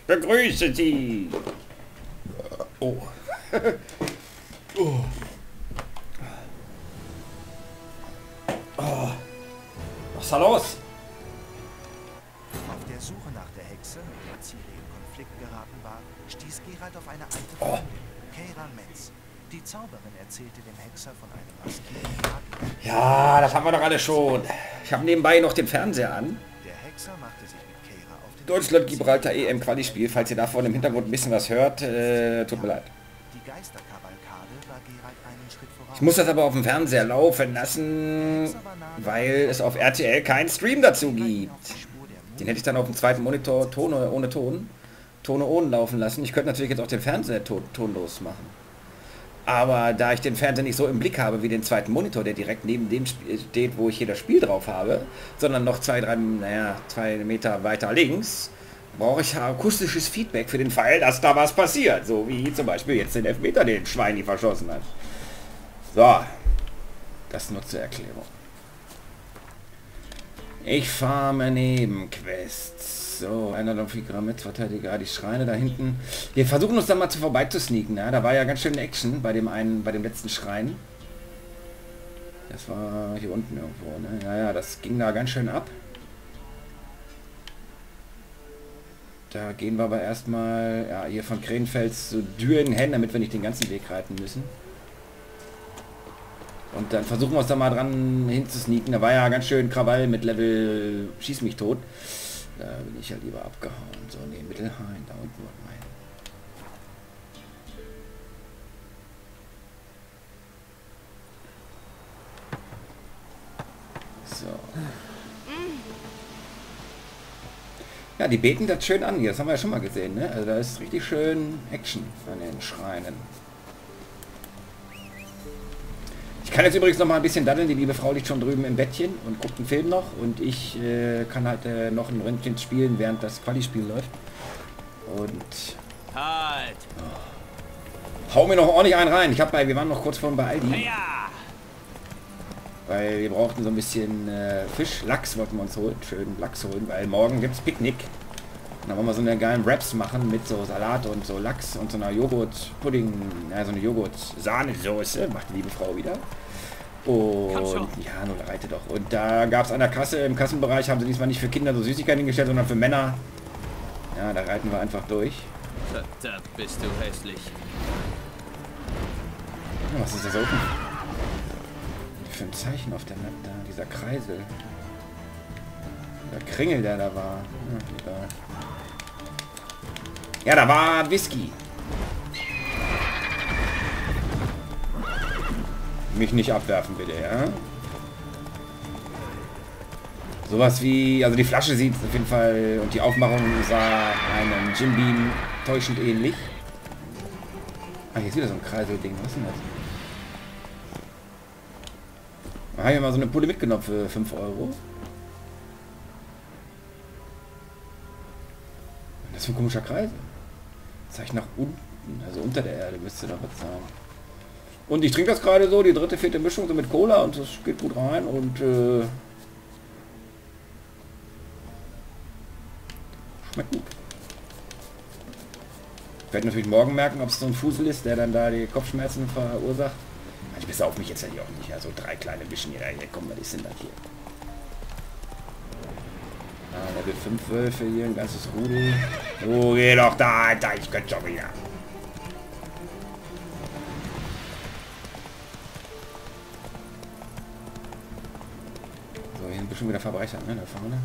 Begrüße Sie. Oh. Oh. Oh. Was ist da los? Auf der Suche nach der Hexe, mit der Ciri in Konflikt geraten war, stieß Geralt auf eine alte Freundin, Keira Metz. Die Zauberin erzählte dem Hexer von einem maskierten Magier. Ja, das haben wir doch alle schon. Ich habe nebenbei noch den Fernseher an. Der Hexer machte sich mit Keira auf den Deutschland Gibraltar EM Quali-Spiel. Falls ihr davon im Hintergrund ein bisschen was hört, tut mir leid. Die Geisterkavalkade war Geralt einen Schritt voraus. Ich muss das aber auf dem Fernseher laufen lassen, weil es auf RTL keinen Stream dazu gibt. Den hätte ich dann auf dem zweiten Monitor ohne Ton laufen lassen. Ich könnte natürlich jetzt auch den Fernseher tonlos machen. Aber da ich den Fernseher nicht so im Blick habe wie den zweiten Monitor, der direkt neben dem steht, wo ich hier das Spiel drauf habe, sondern noch 2 Meter weiter links, brauche ich akustisches Feedback für den Fall, dass da was passiert. So wie zum Beispiel jetzt den Elfmeter, den Schweini verschossen hat. So, das nur zur Erklärung. Ich farme Nebenquests. So, einer von 4 Gramm mit Verteidiger, die Schreine da hinten. Wir versuchen uns da mal vorbei zu sneaken. Ja? Da war ja ganz schön Action bei dem letzten Schrein. Das war hier unten irgendwo. Ne? Ja, das ging da ganz schön ab. Da gehen wir aber erstmal hier von Krenfels zu Dürenhen, damit wir nicht den ganzen Weg reiten müssen. Und dann versuchen wir uns da mal dran hinzusneaken. Da war ja ganz schön Krawall mit Level Schieß mich tot. Da bin ich ja lieber abgehauen. So, ne, Mittelhain, da unten war mein. So. Ja, die beten das schön an hier. Das haben wir ja schon mal gesehen, ne? Also da ist richtig schön Action an den Schreinen. Ich kann jetzt übrigens noch mal ein bisschen daddeln. Die liebe Frau liegt schon drüben im Bettchen und guckt einen Film noch. Und ich kann halt noch ein Ründchen spielen, während das Quali-Spiel läuft. Und... Halt! Hau mir noch ordentlich einen rein. Wir waren noch kurz vorhin bei Aldi. Ja! Weil wir brauchten so ein bisschen Fisch. Lachs wollten wir uns holen. Schön Lachs holen, weil morgen gibt's Picknick. Und dann wollen wir so eine geilen Wraps machen mit so Salat und so Lachs und so einer Joghurt-Pudding, so eine Joghurt-Sahnesoße, macht die liebe Frau wieder. Und ja, nun reite doch. Und da gab es an der Kasse, im Kassenbereich haben sie diesmal nicht für Kinder so Süßigkeiten hingestellt, sondern für Männer. Ja, da reiten wir einfach durch. Verdammt, bist du hässlich. Ja, was ist das oben? Für ein Zeichen auf der Map da, dieser Kreisel. Der Kringel, der da war. Ja, egal. Ja, da war Whisky. Mich nicht abwerfen, bitte, ja? Sowas wie... Also die Flasche sieht auf jeden Fall... Und die Aufmachung sah einem Jim Beam täuschend ähnlich. Ah, hier ist wieder so ein Kreiselding. Was ist denn das? Da habe ich mal so eine Pulle mitgenommen für 5 Euro. Das ist ein komischer Kreis. Zeig nach unten, also unter der Erde müsste da was sein. Und ich trinke das gerade so, die dritte, vierte Mischung so mit Cola und das geht gut rein und schmeckt gut. Ich werde natürlich morgen merken, ob es so ein Fusel ist, der dann da die Kopfschmerzen verursacht. Ich besser auf mich jetzt ja auch nicht. Also 3 kleine Bischen hier. Komm mal, die sind das hier. Level 5 Wölfe hier, ein ganzes Rudel. So, geh doch da, Alter, ich könnte schon wieder. So, hier ein bisschen wieder Verbrecher, ne, da vorne.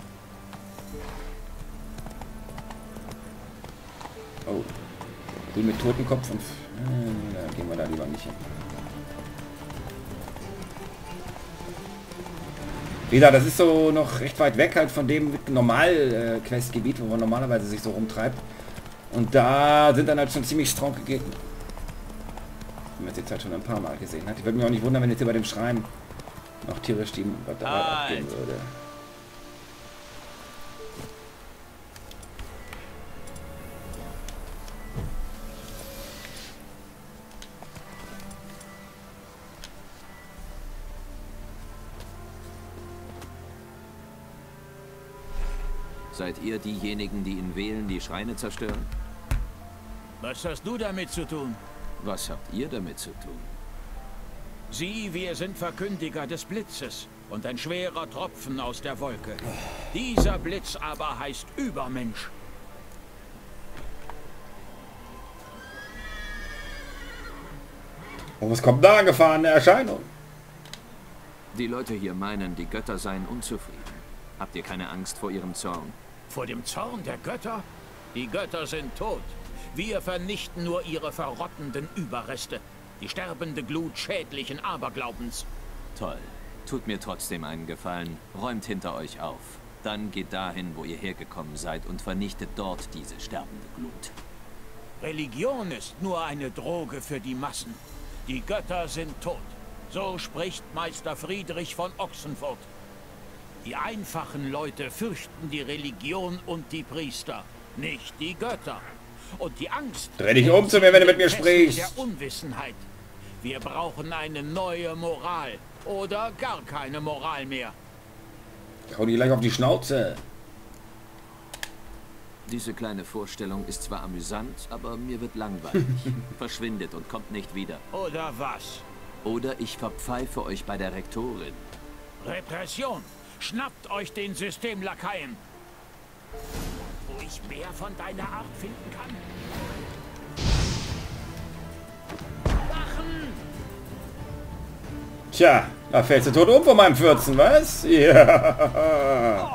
Oh. Grün mit Totenkopf und... da gehen wir da lieber nicht hin. Wie gesagt, das ist so noch recht weit weg halt von dem normal Questgebiet, wo man normalerweise sich so rumtreibt. Und da sind dann halt schon ziemlich strong Gegner. Wenn man es jetzt halt schon ein paar Mal gesehen hat. Ich würde mich auch nicht wundern, wenn jetzt hier bei dem Schrein noch tierisch die Batterie abgehen würde. Seid ihr diejenigen, die in Wählen die Schreine zerstören? Was hast du damit zu tun? Was habt ihr damit zu tun? Sieh, wir sind Verkündiger des Blitzes und ein schwerer Tropfen aus der Wolke. Dieser Blitz aber heißt Übermensch. Und was kommt da angefahren? Eine Erscheinung. Die Leute hier meinen, die Götter seien unzufrieden. Habt ihr keine Angst vor ihrem Zorn? Vor dem Zorn der Götter? Die Götter sind tot. Wir vernichten nur ihre verrottenden Überreste. Die sterbende Glut schädlichen Aberglaubens. Toll. Tut mir trotzdem einen Gefallen. Räumt hinter euch auf. Dann geht dahin, wo ihr hergekommen seid und vernichtet dort diese sterbende Glut. Religion ist nur eine Droge für die Massen. Die Götter sind tot. So spricht Meister Friedrich von Ochsenfurt. Die einfachen Leute fürchten die Religion und die Priester, nicht die Götter. Und die Angst... Dreh dich um zu mir, wenn du mit mir sprichst. ...der Unwissenheit. Wir brauchen eine neue Moral. Oder gar keine Moral mehr. Ich hau die gleich auf die Schnauze. Diese kleine Vorstellung ist zwar amüsant, aber mir wird langweilig. Verschwindet und kommt nicht wieder. Oder was? Oder ich verpfeife euch bei der Rektorin. Repression. Schnappt euch den Systemlakaien. Wo ich mehr von deiner Art finden kann. Wachen! Tja, da fällst du tot um von meinem 14, was? Ja.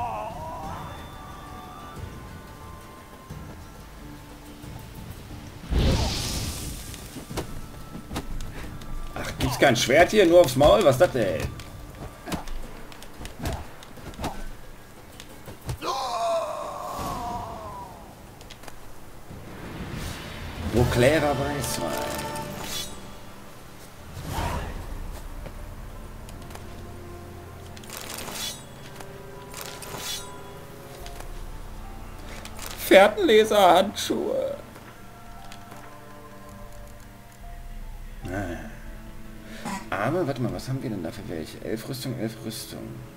Ach, gibt's kein Schwert hier? Nur aufs Maul? Was ist das denn? Wo Clara Weißwein. Fährtenleser-Handschuhe. Aber, warte mal, was haben wir denn da für welche? 11 Rüstung, 11 Rüstung.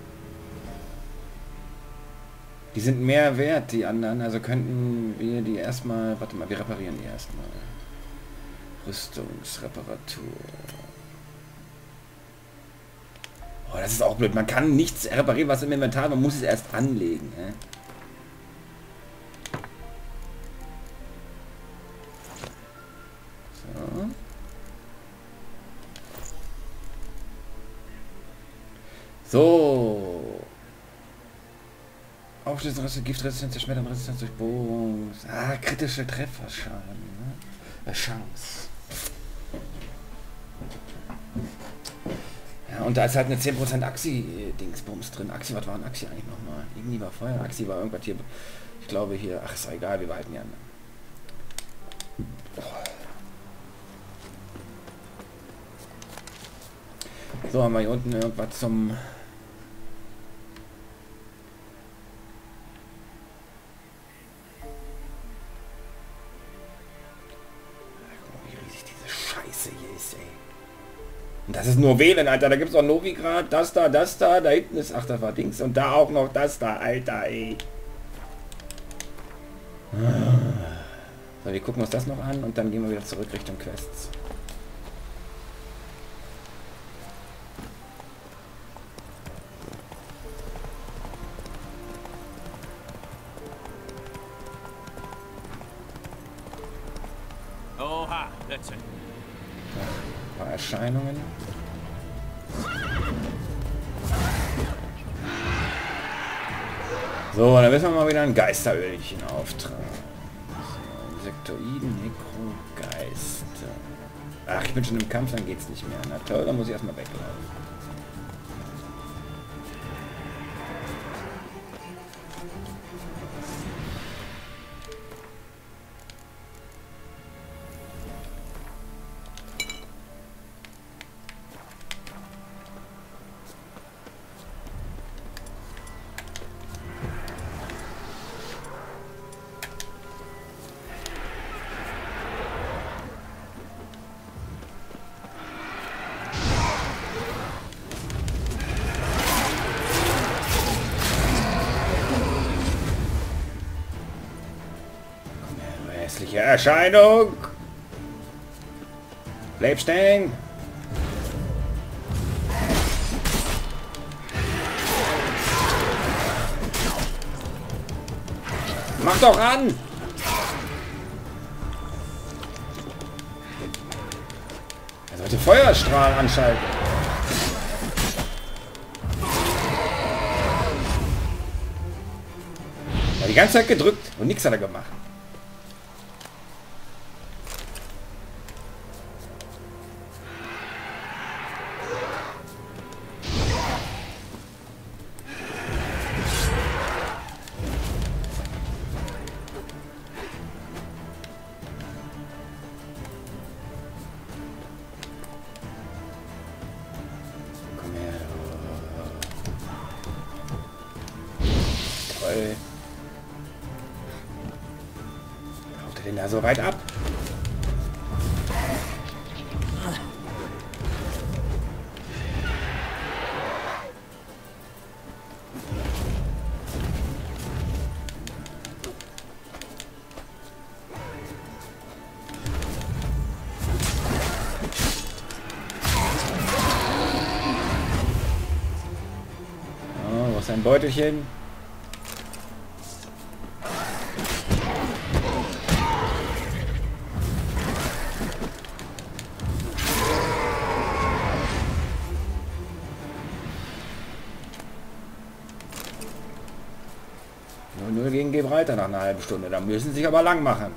Die sind mehr wert, die anderen, also könnten wir die erstmal... Warte mal, wir reparieren die erstmal. Rüstungsreparatur. Oh, das ist auch blöd. Man kann nichts reparieren, was im Inventar, man muss es erst anlegen. So. So. Aufschließung, Giftresistenz, Zerschmetternresistenz durch Bohrung. Ah, kritische Trefferschaden. Ne? Chance. Ja, und da ist halt eine 10% Axi-Dingsbums drin. Axi, was war ein Axi eigentlich nochmal? Irgendwie war Feuer. Axi war irgendwas hier. Ich glaube hier. Ach, ist doch egal, wir behalten ja. Oh. So, haben wir hier unten irgendwas zum... Und das ist nur wählen, Alter. Da gibt es auch Novigrad, das da, da hinten ist... Ach, da war Dings. Und da auch noch das da, Alter, ey. So, wir gucken uns das noch an und dann gehen wir wieder zurück Richtung Quests. Oha, letzte. Ein paar Erscheinungen. So, dann müssen wir mal wieder ein Geisterölchen auftragen. So, Insektoiden, Nekrogeister. Ach, ich bin schon im Kampf, dann geht's nicht mehr. Na toll, dann muss ich erstmal weglaufen. Unheimliche Erscheinung. Bleib stehen. Mach doch an! Er sollte Feuerstrahl anschalten. Er hat die ganze Zeit gedrückt und nichts hat er gemacht. Haut er denn da so weit ab? Oh, wo ist ein Beutelchen? Nur gegen Gibraltar nach einer halben Stunde. Da müssen sie sich aber lang machen.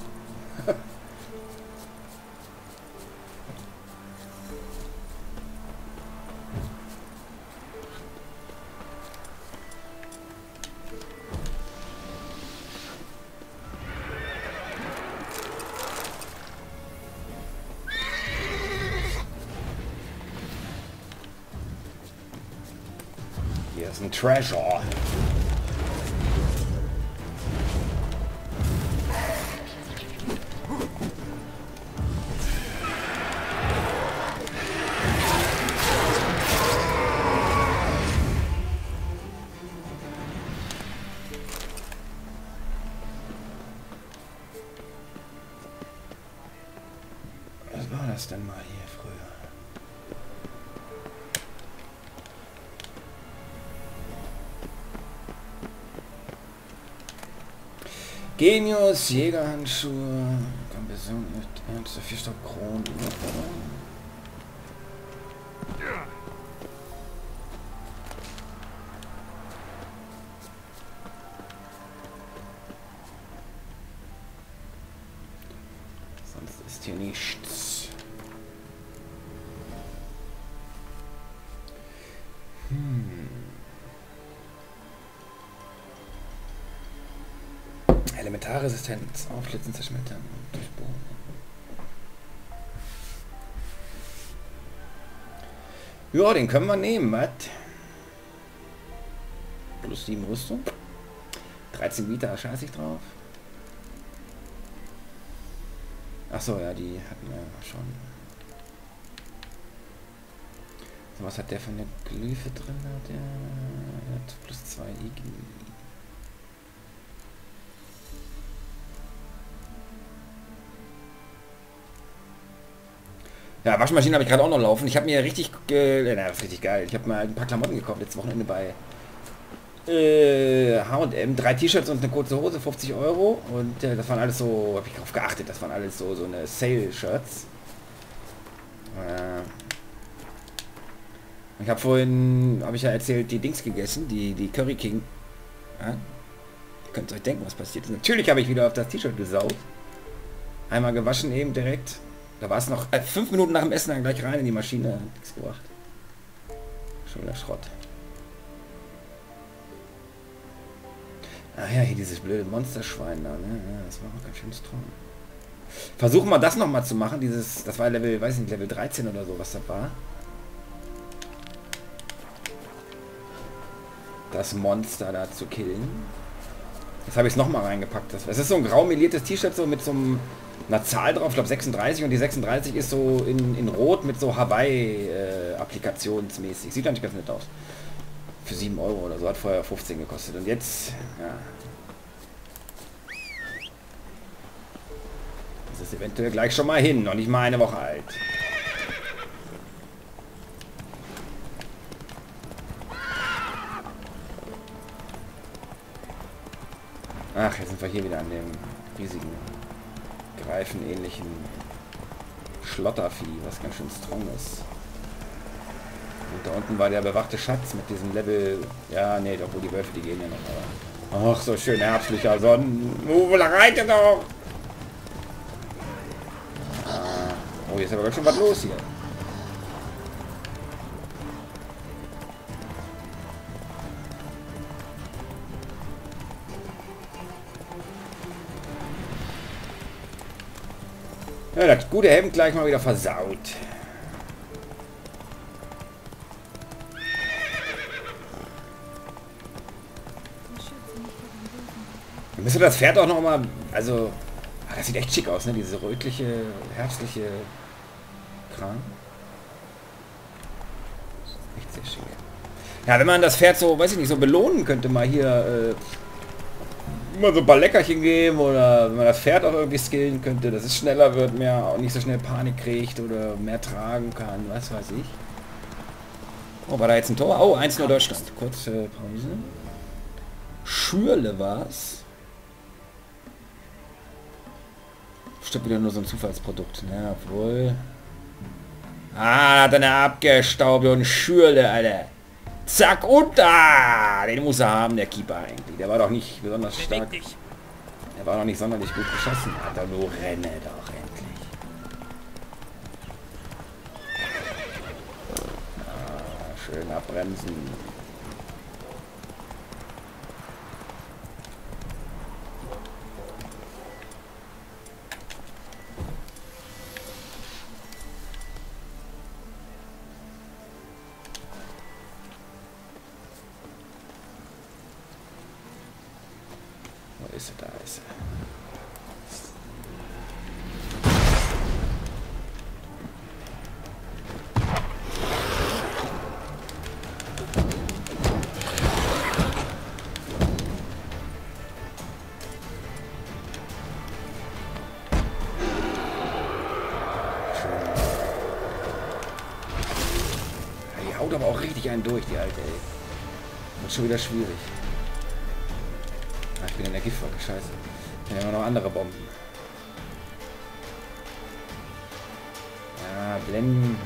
Hier ist ein Treasure. Was war das denn mal hier früher? Genius, Jägerhandschuhe, Kompression, ernste 4 Stock Kronen. Sonst ist hier nichts. Elementarresistenz, aufschlitzen, zerschmettern und durchbohren. Ja, den können wir nehmen, was? Plus 7 Rüstung. 13 Meter, scheiße ich drauf. Achso, ja, die hatten wir schon. So, was hat der von der Glyphe drin? Der hat plus 2 IG. Ja, Waschmaschine habe ich gerade auch noch laufen. Ich habe mir richtig, das ist richtig geil. Ich habe mal ein paar Klamotten gekauft letztes Wochenende bei H&M. 3 T-Shirts und eine kurze Hose, 50 €. Und das waren alles so, habe ich darauf geachtet, das waren alles so eine Sale-Shirts. Ich habe vorhin, habe ich ja erzählt, die Dings gegessen, die Curry King. Ja? Ihr könnt euch denken, was passiert ist. Natürlich habe ich wieder auf das T-Shirt gesaugt. Einmal gewaschen eben direkt. Da war es noch 5 Minuten nach dem Essen dann gleich rein in die Maschine. Hat nichts gebracht. Schon wieder Schrott. Ach ja, hier dieses blöde Monsterschwein da, ne? Ja, das war auch ganz schön strong. Versuchen wir das nochmal zu machen. Dieses, das war Level, weiß nicht, Level 13 oder so, was das war. Das Monster da zu killen. Jetzt habe ich es nochmal reingepackt. Es ist so ein grau meliertes T-Shirt so mit so einer Zahl drauf, ich glaube 36, und die 36 ist so in Rot mit so Hawaii-Applikationsmäßig. Sieht eigentlich ganz nett aus. Für 7 € oder so, hat vorher 15 gekostet. Und jetzt, ja. es eventuell gleich schon mal hin. Noch nicht mal eine Woche alt. Ach, jetzt sind wir hier wieder an dem riesigen, greifenähnlichen Schlottervieh, was ganz schön strong ist. Und da unten war der bewachte Schatz mit diesem Level... Ja, nee, obwohl die Wölfe, die gehen ja noch. Aber ach, so schön herbstlicher Sonnenmove, da reitet doch! Oh, jetzt ist aber ganz schön was los hier. Ja, das gute Hemd gleich mal wieder versaut. Wir müssen das Pferd auch noch mal... Also... Das sieht echt schick aus, ne? Diese rötliche, herbstliche Kram. Echt sehr schick. Ja, wenn man das Pferd so, weiß ich nicht, so belohnen könnte, mal hier... immer so ein paar Leckerchen geben oder wenn man das Pferd auch irgendwie skillen könnte, dass es schneller wird, mehr auch nicht so schnell Panik kriegt oder mehr tragen kann, was weiß ich. Oh, war da jetzt ein Tor? Oh, 1-0 Deutschland. Kurze Pause. Schürle war's. Bestimmt wieder nur so ein Zufallsprodukt, ne, obwohl... Ah, hat eine abgestaubt und Schürle, Alter. Zack, und da! Den muss er haben, der Keeper eigentlich. Der war doch nicht besonders stark. Der war doch nicht sonderlich gut geschossen. Hat er nur renne doch endlich. Ah, schön abbremsen. Wo ist er? Da ist er. Die haut aber auch richtig einen durch, die Alte, ey. Wird schon wieder schwierig. Ah, ich bin in der Giftwolke, scheiße. Hier haben wir noch andere Bomben. Ja, blenden.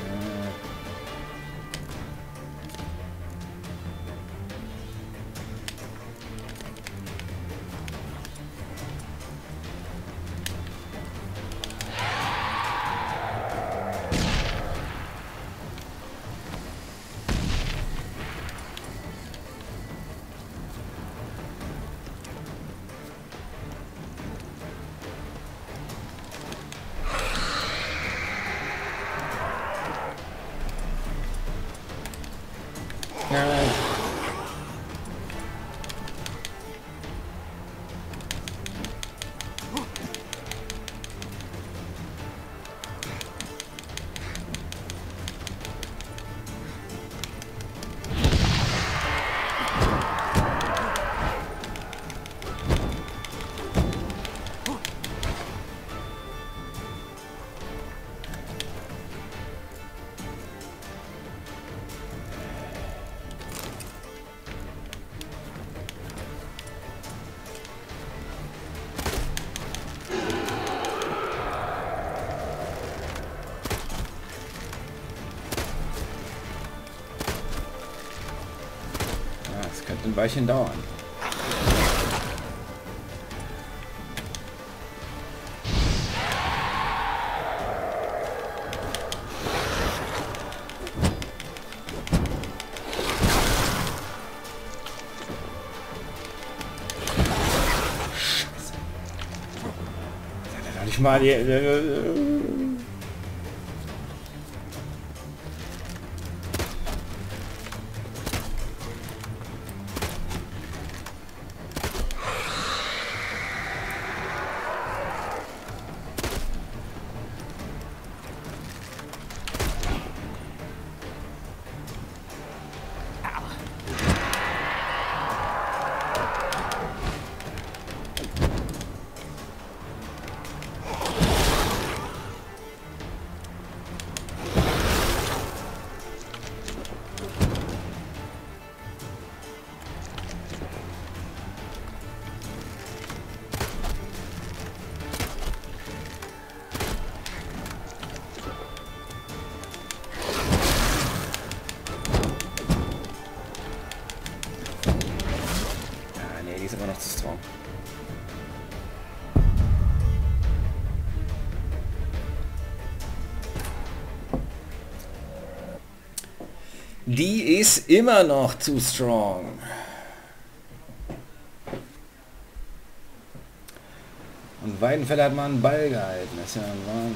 Könnte ein Weilchen dauern. Scheiße. Da nicht mal die... immer noch zu strong. Die ist immer noch zu strong. Und Weidenfeller hat mal einen Ball gehalten. Das ist ja ein Wahnsinn.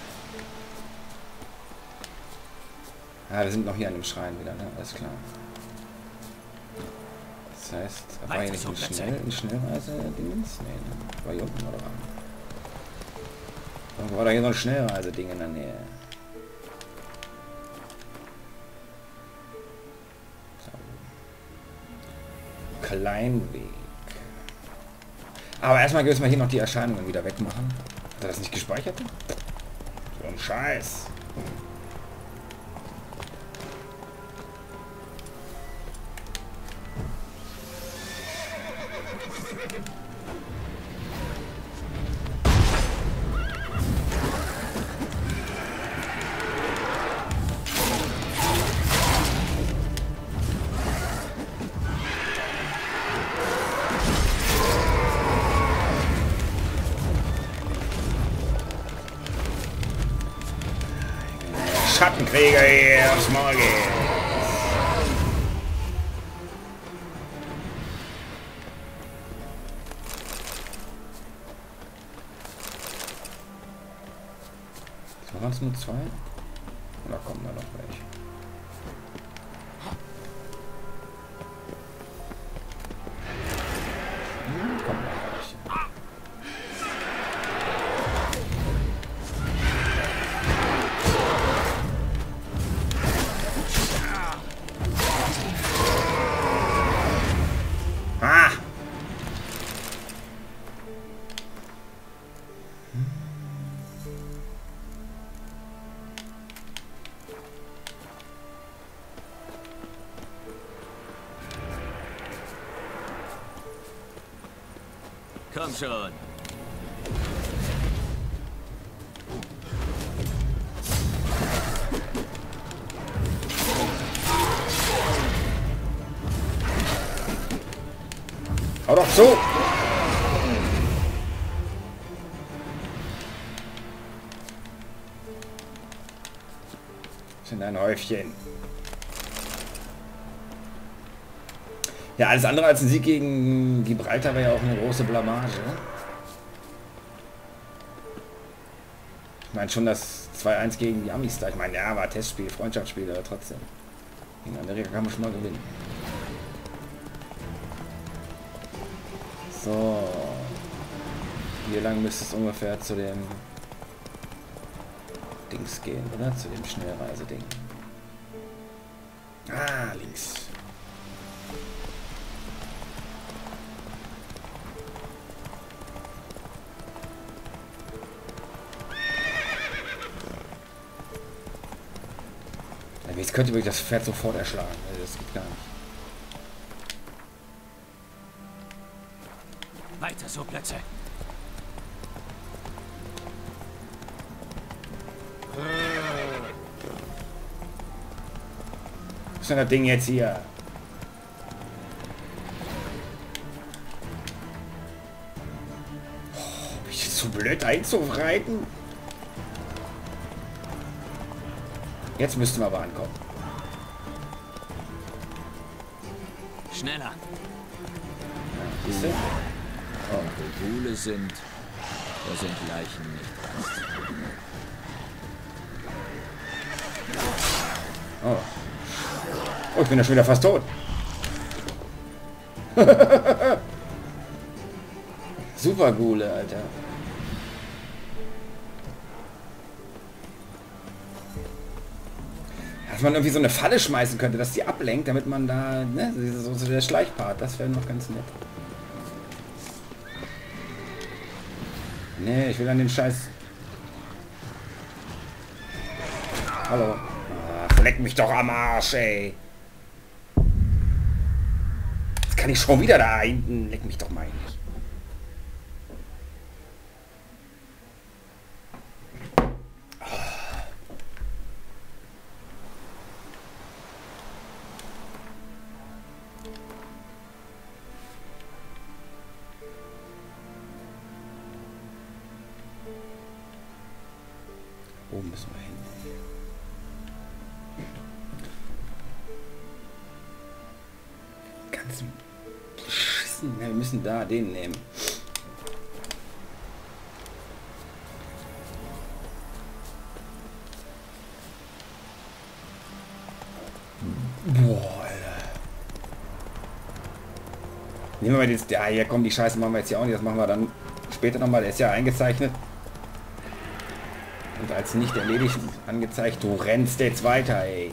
Ah, wir sind noch hier an dem Schrein wieder, ne? Alles klar. Das heißt, war hier nicht ein Schnellreise-Dingens? Nee, ne? War hier unten oder was? Irgendwo war da hier so ein Schnellreise-Ding in der Nähe. Kleinweg. Aber erstmal müssen wir hier noch die Erscheinungen wieder wegmachen. Hat er das nicht gespeichert? So ein Scheiß. Schattenkrieger hier aufs Maul gehen. Waren es nur 2? Oder kommen da noch welche? Kommen da welche. Ah! Komm schon. Hau doch zu! Sind ein Häufchen. Ja, alles andere als ein Sieg gegen Gibraltar wäre ja auch eine große Blamage. Ich meine schon das 2-1 gegen die Amis da. Ich meine, ja, war Testspiel, Freundschaftsspiel, aber trotzdem. Gegen Amerika kann man schon mal gewinnen. So. Hier lang müsste es ungefähr zu dem Dings gehen, oder? Zu dem Schnellreiseding. Ah, links. Jetzt könnte wirklich das Pferd sofort erschlagen. Also das geht gar nicht. Weiter so, Plätze. Was ist denn das Ding jetzt hier? Oh, bin ich jetzt zu blöd einzureiten? Jetzt müssten wir aber ankommen. Schneller. Ja, siehst du? Oh. Wo Ghule sind, da sind Leichen nicht Rast. Oh. Oh, ich bin ja schon wieder fast tot. Super Ghule, Alter. Dass man irgendwie so eine Falle schmeißen könnte, dass die ablenkt, damit man da, ne, so der Schleichpart, das wäre noch ganz nett. Nee, ich will an den Scheiß. Hallo. Ach, leck mich doch am Arsch, ey. Jetzt kann ich schon wieder da hinten. Leck mich doch mal nicht. Ganz beschissen. Ja, wir müssen da den nehmen. Boah, Alter. Nehmen wir jetzt... Ja, hier kommen die Scheiße, machen wir jetzt hier auch nicht. Das machen wir dann später nochmal. Der ist ja eingezeichnet. Und als nicht erledigt angezeigt. Du rennst jetzt weiter, ey.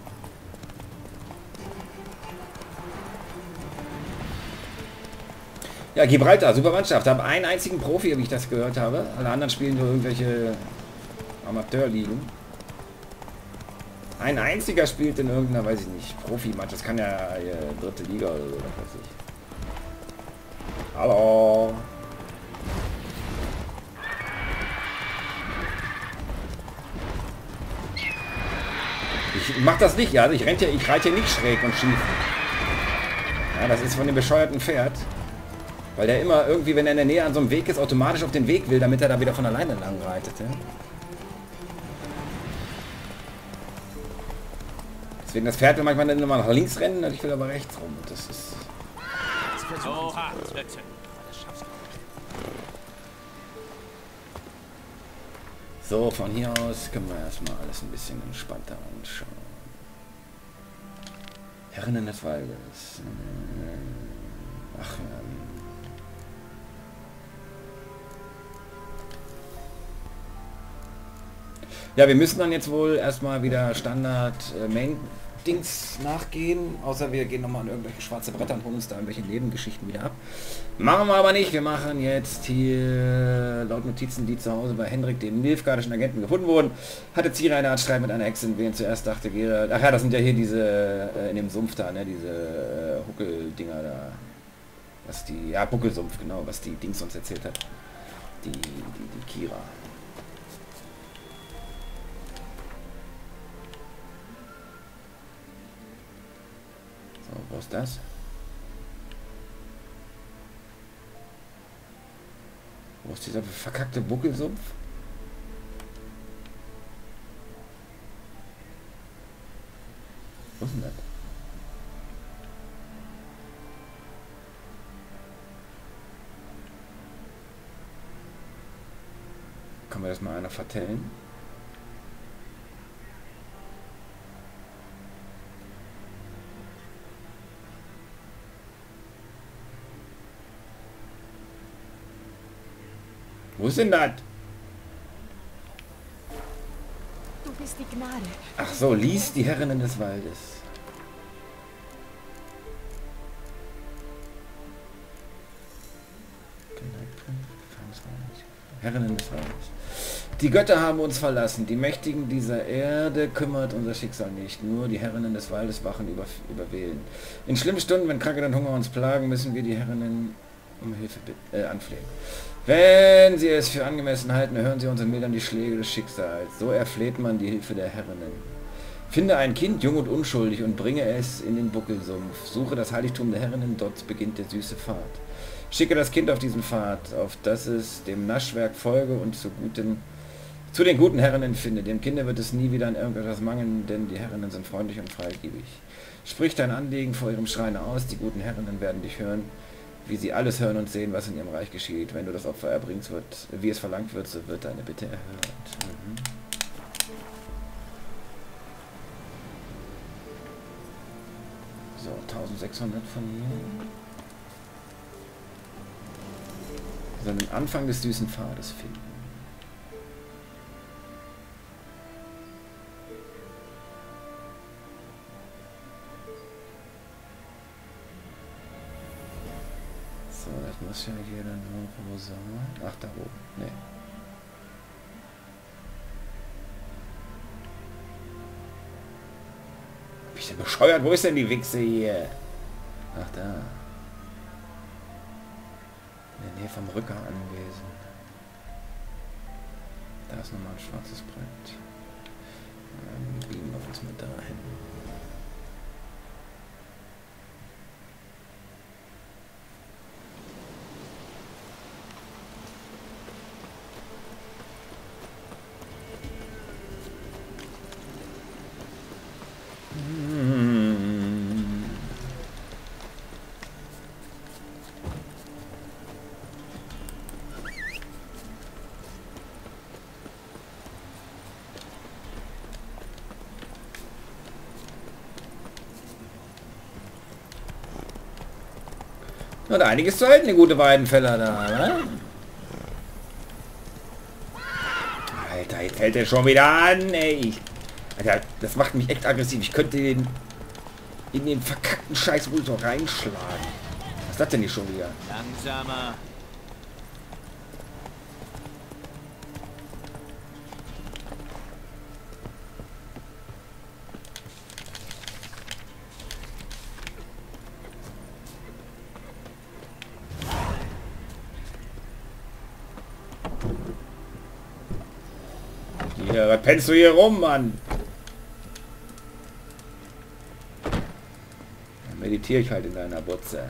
Ja, Gibraltar, super Mannschaft. Haben einen einzigen Profi, wie ich das gehört habe. Alle anderen spielen nur irgendwelche Amateurligen. Ein einziger spielt in irgendeiner, weiß ich nicht, Profi-Match. Das kann ja dritte Liga oder so, was weiß ich. Hallo. Ich mach das nicht, ja. Also ich reite hier nicht schräg und schief. Ja, das ist von dem bescheuerten Pferd. Weil der immer irgendwie, wenn er in der Nähe an so einem Weg ist, automatisch auf den Weg will, damit er da wieder von alleine lang reitet. Ja? Deswegen das Pferd will manchmal dann immer nach links rennen, und ich will aber rechts rum. Und das ist... Oha, So, von hier aus können wir erstmal alles ein bisschen entspannter anschauen. Herren des Waldes. Ach, ja, wir müssen dann jetzt wohl erstmal wieder Standard Main-Dings nachgehen. Außer wir gehen nochmal an irgendwelche schwarze Bretter und holen uns da irgendwelche Nebengeschichten wieder ab. Machen wir aber nicht. Wir machen jetzt hier laut Notizen, die zu Hause bei Hendrik, dem nilfgaardischen Agenten, gefunden wurden. Hatte Ciri eine Art Streit mit einer Hexe, wen zuerst dachte Geralt. Ach ja, das sind ja hier diese in dem Sumpf da, ne? Diese Huckeldinger da. Was die... Ja, Buckelsumpf, genau, was die Dings uns erzählt hat. Die Kira. So, wo ist das? Wo ist dieser verkackte Buckelsumpf? Wo ist denn das? Kann mir das mal einer vertellen? Wo ist denn das? Du bist die Gnade. Ach so, lies die Herrinnen des Waldes. Herrinnen des Waldes. Die Götter haben uns verlassen. Die Mächtigen dieser Erde kümmert unser Schicksal nicht. Nur die Herrinnen des Waldes wachen über Wählen. In schlimmen Stunden, wenn Krankheit und Hunger uns plagen, müssen wir die Herrinnen um Hilfe anflehen. Wenn sie es für angemessen halten, hören sie uns und mildern die Schläge des Schicksals. So erfleht man die Hilfe der Herrinnen. Finde ein Kind, jung und unschuldig, und bringe es in den Buckelsumpf. Suche das Heiligtum der Herrinnen, dort beginnt der süße Pfad. Schicke das Kind auf diesen Pfad, auf dass es dem Naschwerk folge und zu den guten Herrinnen finde. Dem Kinde wird es nie wieder an irgendetwas mangeln, denn die Herrinnen sind freundlich und freigebig. Sprich dein Anliegen vor ihrem Schreine aus, die guten Herrinnen werden dich hören, wie sie alles hören und sehen, was in ihrem Reich geschieht. Wenn du das Opfer erbringst, wie es verlangt wird, so wird deine Bitte erhört. So, 1600 von hier. Wir sollen den Anfang des süßen Pfades finden. So, das muss ja hier dann noch wo sein. Ach, da oben. Nee. Bin ich denn bescheuert? Wo ist denn die Wichse hier? Ach, da. In der Nähe vom Rücker anwesend. Da ist nochmal ein schwarzes Brett. Dann biegen wir uns mit dahin. Und einiges zu halten, die gute Weidenfeller da, ne? Alter, jetzt hält er schon wieder an, ey. Alter, das macht mich echt aggressiv. Ich könnte den in den verkackten Scheiß Bulldog reinschlagen. Was ist das denn hier schon wieder? Langsamer. Hier, was pennst du hier rum, Mann? Dann meditiere ich halt in deiner Butze.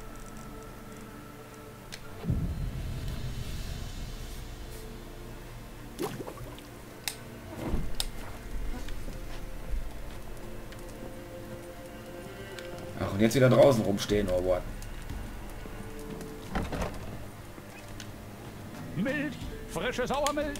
Ach, und jetzt wieder draußen rumstehen, oh what? Milch, frische Sauermilch.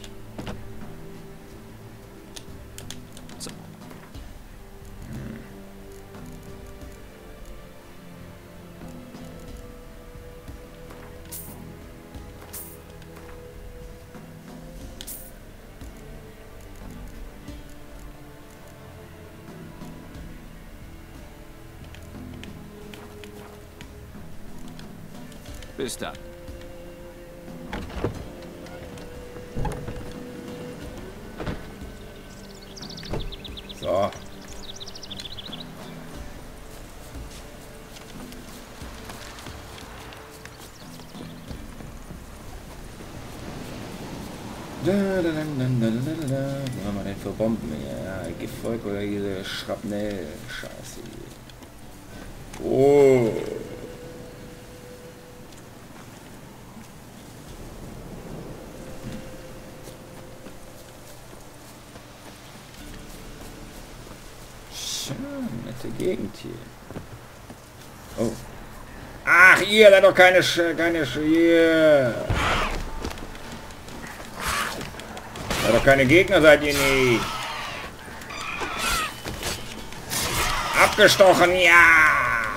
Bis dann. So. Was haben wir denn für Bomben hier? Ja, Giftvolk oder diese Schrapnell-Scheiße hier. Oh. Nette Gegend hier. Oh. Ach, ihr seid doch keine hier. Seid doch keine Gegner, seid ihr nicht. Abgestochen, ja.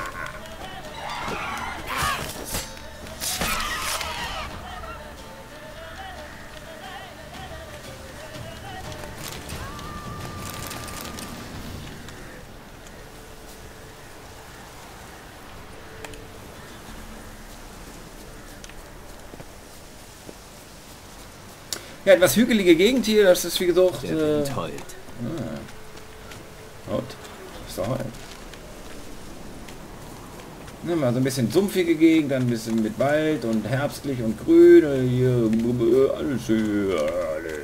Ja, etwas hügelige Gegend hier, das ist wie gesagt... Der Wind heult. Und? Ist doch halt. Ne, mal so ein bisschen sumpfige Gegend, dann ein bisschen mit Wald und herbstlich und grün. Hier, alles hier, alles.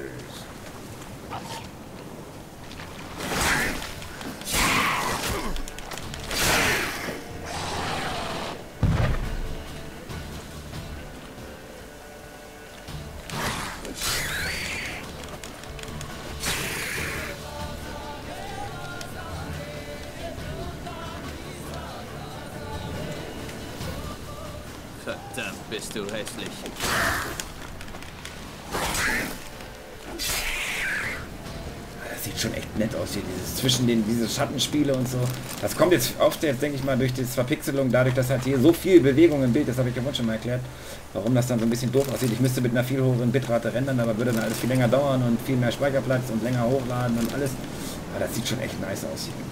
Verdammt, bist du hässlich. Das sieht schon echt nett aus hier, dieses zwischen den diese Schattenspiele und so. Das kommt jetzt oft, jetzt denke ich mal, durch die Verpixelung, dadurch, dass halt hier so viel Bewegung im Bild, das habe ich ja vorhin schon mal erklärt, warum das dann so ein bisschen doof aussieht. Ich müsste mit einer viel höheren Bitrate rendern, aber würde dann alles viel länger dauern und viel mehr Speicherplatz und länger hochladen und alles. Aber das sieht schon echt nice aus hier.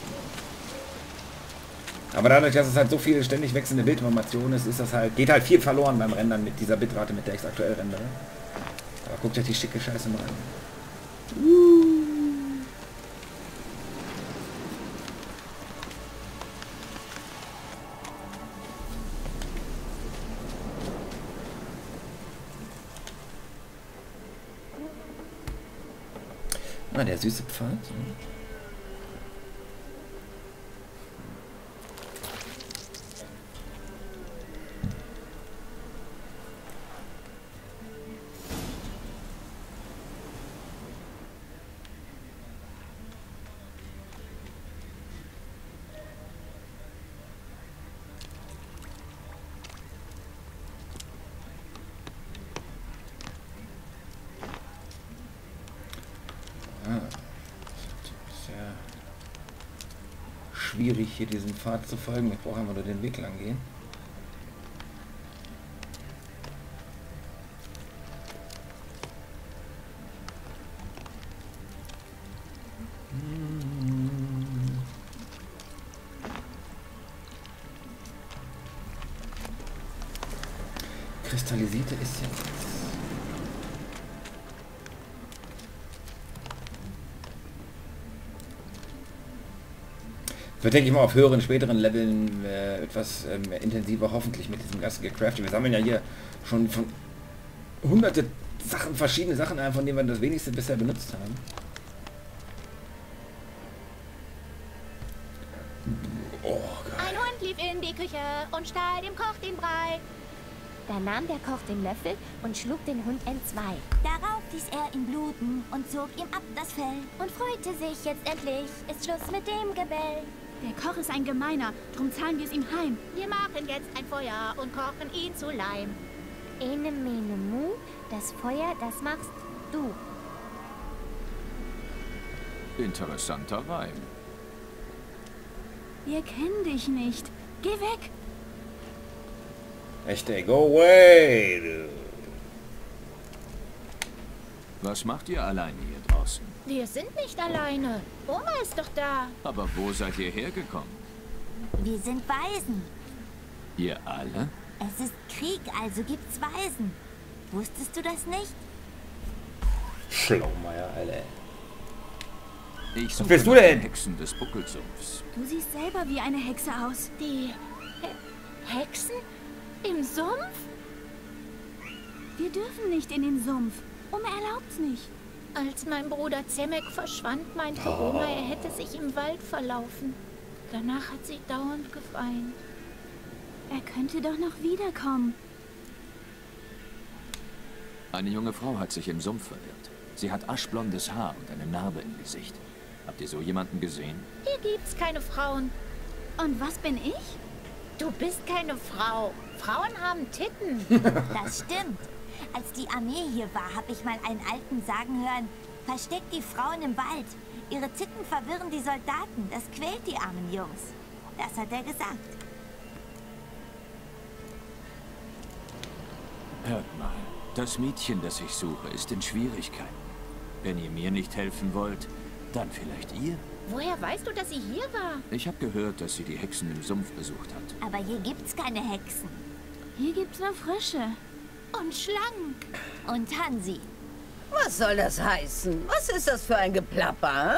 Aber dadurch, dass es halt so viele ständig wechselnde Bildinformationen ist, ist das halt, geht halt viel verloren beim Rendern mit dieser Bitrate, mit der ich es aktuell rendere. Aber guckt euch die schicke Scheiße mal an. Ah, der süße Pfad. Sehr schwierig hier diesen Pfad zu folgen. Ich brauche einfach nur den Weg lang gehen. Kristallisierte ist jetzt. Wird, denke ich mal, auf höheren, späteren Leveln etwas intensiver hoffentlich mit diesem ganzen Gecrafting. Wir sammeln ja hier schon von hunderte Sachen, verschiedene Sachen ein, von denen wir das wenigste bisher benutzt haben. Oh, geil. Ein Hund lief in die Küche und stahl dem Koch den Brei. Da nahm der Koch den Löffel und schlug den Hund entzwei. Darauf ließ er ihn bluten und zog ihm ab das Fell. Und freute sich jetzt endlich, ist Schluss mit dem Gebell. Der Koch ist ein Gemeiner, drum zahlen wir es ihm heim. Wir machen jetzt ein Feuer und kochen ihn zu Leim. Ene, mene, mu, das Feuer, das machst du. Interessanter Reim. Wir kennen dich nicht. Geh weg. Echt, ey, go away, du. Was macht ihr alleine hier draußen? Wir sind nicht alleine. Oma ist doch da. Aber wo seid ihr hergekommen? Wir sind Waisen. Ihr alle? Es ist Krieg, also gibt's Waisen. Wusstest du das nicht? Schlaumeier, Alter. Ich suche bist du nach denn? den Hexen des Buckelsumpfs. Du siehst selber wie eine Hexe aus. Die Hexen? Im Sumpf? Wir dürfen nicht in den Sumpf. Oma erlaubt's nicht. Als mein Bruder Zemek verschwand, meinte Oma, er hätte sich im Wald verlaufen. Danach hat sie dauernd geweint. Er könnte doch noch wiederkommen. Eine junge Frau hat sich im Sumpf verirrt. Sie hat aschblondes Haar und eine Narbe im Gesicht. Habt ihr so jemanden gesehen? Hier gibt's keine Frauen. Und was bin ich? Du bist keine Frau. Frauen haben Titten. Das stimmt. Als die Armee hier war, habe ich mal einen Alten sagen hören, versteckt die Frauen im Wald. Ihre Titten verwirren die Soldaten. Das quält die armen Jungs. Das hat er gesagt. Hört mal, das Mädchen, das ich suche, ist in Schwierigkeiten. Wenn ihr mir nicht helfen wollt, dann vielleicht ihr? Woher weißt du, dass sie hier war? Ich habe gehört, dass sie die Hexen im Sumpf besucht hat. Aber hier gibt's keine Hexen. Hier gibt's nur Frische. Und schlank. Und Hansi. Was soll das heißen? Was ist das für ein Geplapper?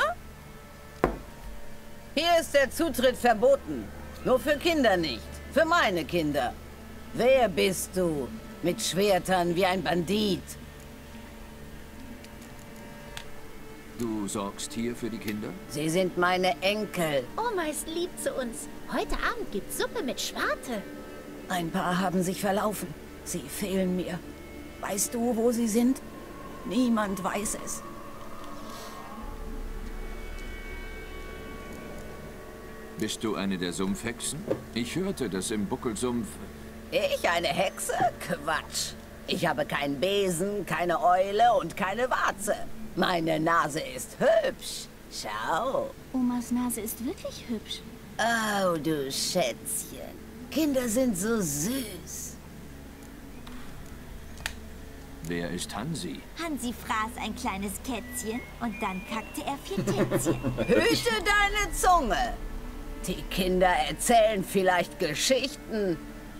Hier ist der Zutritt verboten. Nur für Kinder nicht. Für meine Kinder. Wer bist du? Mit Schwertern wie ein Bandit. Du sorgst hier für die Kinder? Sie sind meine Enkel. Oma ist lieb zu uns. Heute Abend gibt's Suppe mit Schwarte. Ein paar haben sich verlaufen. Sie fehlen mir. Weißt du, wo sie sind? Niemand weiß es. Bist du eine der Sumpfhexen? Ich hörte, dass im Buckelsumpf... Ich eine Hexe? Quatsch. Ich habe keinen Besen, keine Eule und keine Warze. Meine Nase ist hübsch. Schau. Omas Nase ist wirklich hübsch. Oh, du Schätzchen. Kinder sind so süß. Wer ist Hansi? Hansi fraß ein kleines Kätzchen und dann kackte er 4 Tätzchen. Hüte deine Zunge. Die Kinder erzählen vielleicht Geschichten.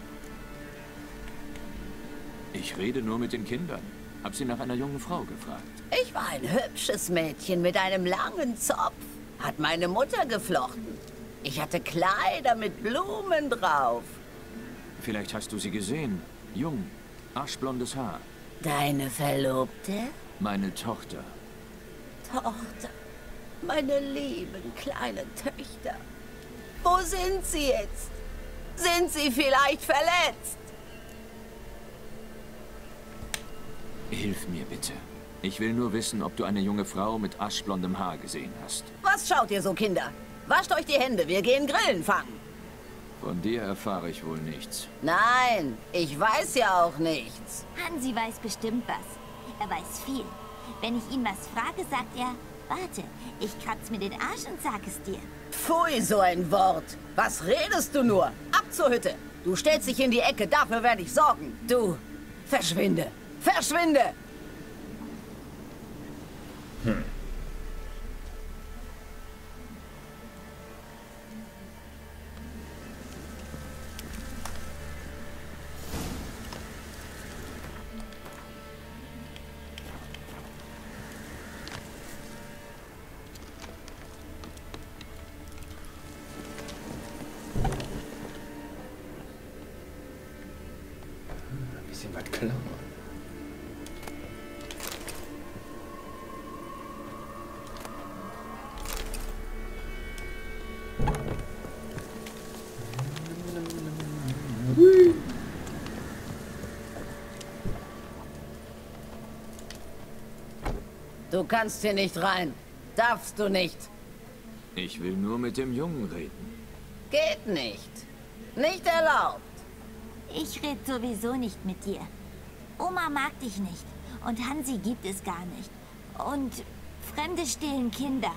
Ich rede nur mit den Kindern. Hab sie nach einer jungen Frau gefragt. Ich war ein hübsches Mädchen mit einem langen Zopf. Hat meine Mutter geflochten. Ich hatte Kleider mit Blumen drauf. Vielleicht hast du sie gesehen. Jung, aschblondes Haar. Deine Verlobte? Meine Tochter. Tochter. Meine lieben kleinen Töchter. Wo sind sie jetzt? Sind sie vielleicht verletzt? Hilf mir bitte. Ich will nur wissen, ob du eine junge Frau mit aschblondem Haar gesehen hast. Was schaut ihr so, Kinder? Wascht euch die Hände, wir gehen Grillen fangen. Von dir erfahre ich wohl nichts. Nein, ich weiß ja auch nichts. Hansi weiß bestimmt was. Er weiß viel. Wenn ich ihn was frage, sagt er, warte, ich kratz mir den Arsch und sag es dir. Pfui, so ein Wort. Was redest du nur? Ab zur Hütte. Du stellst dich in die Ecke, dafür werde ich sorgen. Du, verschwinde. Verschwinde! was klar. Du kannst hier nicht rein. Darfst du nicht. Ich will nur mit dem Jungen reden. Geht nicht. Nicht erlaubt. Ich rede sowieso nicht mit dir. Oma mag dich nicht. Und Hansi gibt es gar nicht. Und Fremde stehlen Kinder.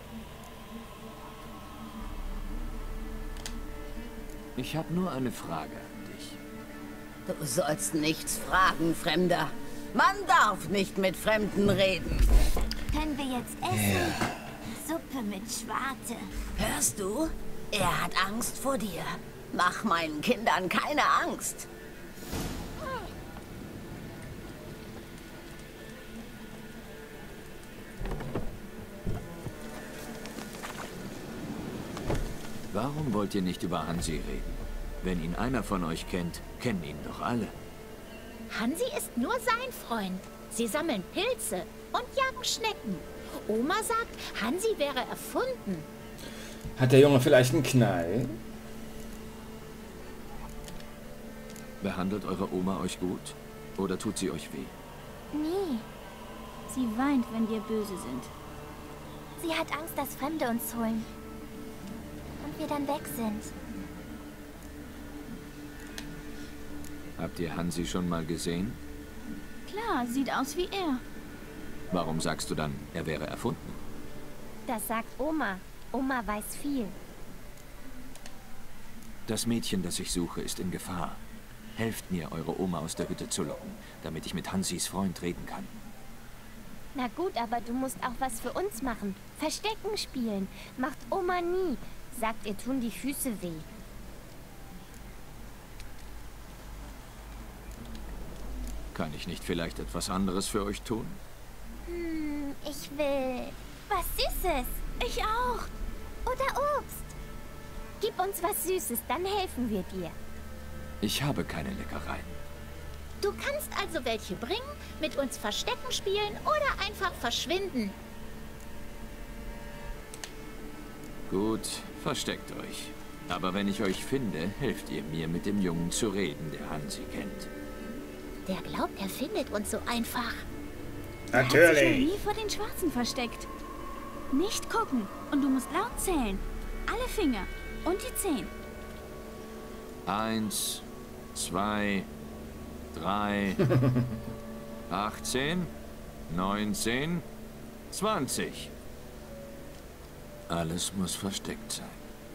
Ich habe nur eine Frage an dich. Du sollst nichts fragen, Fremder. Man darf nicht mit Fremden reden. Können wir jetzt essen? Suppe mit Schwarte. Hörst du? Er hat Angst vor dir. Mach meinen Kindern keine Angst. Warum wollt ihr nicht über Hansi reden? Wenn ihn einer von euch kennt, kennen ihn doch alle. Hansi ist nur sein Freund. Sie sammeln Pilze und jagen Schnecken. Oma sagt, Hansi wäre erfunden. Hat der Junge vielleicht einen Knall? Behandelt eure Oma euch gut? Oder tut sie euch weh? Nie. Sie weint, wenn wir böse sind. Sie hat Angst, dass Fremde uns holen. Und wir dann weg sind. Habt ihr Hansi schon mal gesehen? Klar, sieht aus wie er. Warum sagst du dann, er wäre erfunden? Das sagt Oma. Oma weiß viel. Das Mädchen, das ich suche, ist in Gefahr. Helft mir, eure Oma aus der Hütte zu locken, damit ich mit Hansis Freund reden kann. Na gut, aber du musst auch was für uns machen. Verstecken spielen. Macht Oma nie. Sagt, ihr tun die Füße weh. Kann ich nicht vielleicht etwas anderes für euch tun? Ich will was Süßes. Ich auch. Oder Obst. Gib uns was Süßes, dann helfen wir dir. Ich habe keine Leckereien. Du kannst also welche bringen, mit uns Verstecken spielen oder einfach verschwinden. Gut, versteckt euch. Aber wenn ich euch finde, helft ihr mir, mit dem Jungen zu reden, der Hansi kennt. Der glaubt, er findet uns so einfach. Er hat sich noch Natürlich. nie vor den Schwarzen versteckt. Nicht gucken. Und du musst laut zählen. Alle Finger. Und die 10. 1, 2, 3, 18, 19, 20. Alles muss versteckt sein.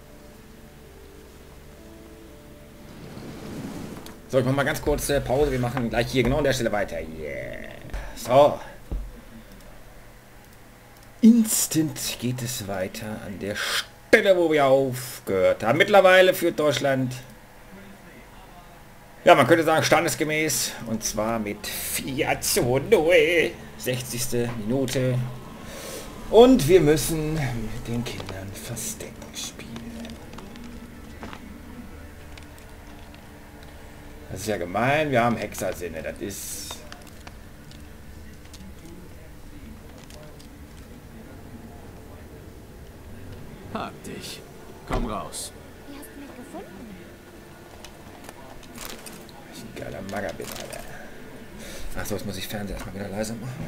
So, ich mach mal ganz kurz Pause. Wir machen gleich hier genau an der Stelle weiter. Yeah. So. Instant geht es weiter an der Stelle, wo wir aufgehört haben. Mittlerweile führt Deutschland, ja, man könnte sagen, standesgemäß. Und zwar mit 4:0. 60. Minute. Und wir müssen mit den Kindern Verstecken spielen. Das ist ja gemein. Wir haben Hexersinne. Das ist... Hab dich. Komm raus. Wie hast du mich gefunden? Was ich ein geiler Magger bin, Alter. Achso, jetzt muss ich Fernseher erstmal wieder leiser machen.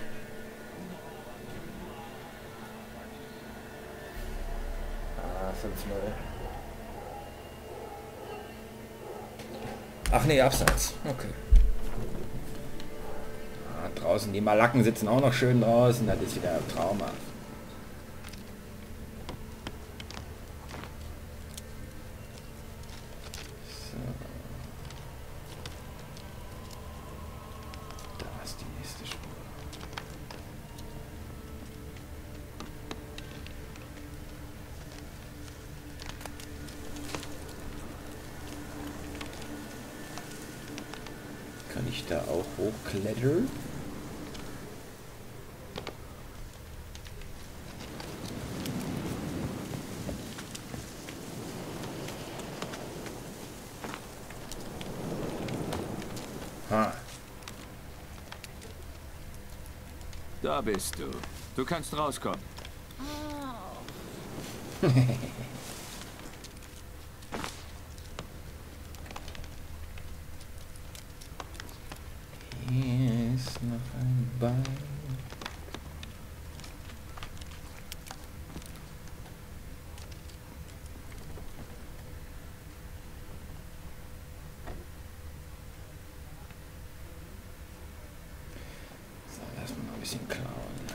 Ah, 5:0. Ach nee, abseits. Okay. Ah, draußen, die Malaken sitzen auch noch schön draußen. Das ist wieder Trauma. So. Da ist die nächste Spur. Kann ich da auch hochklettern? Aha. Da bist du. Du kannst rauskommen. Oh. Hier ist noch ein Bein. So, lass mal noch ein bisschen klauen.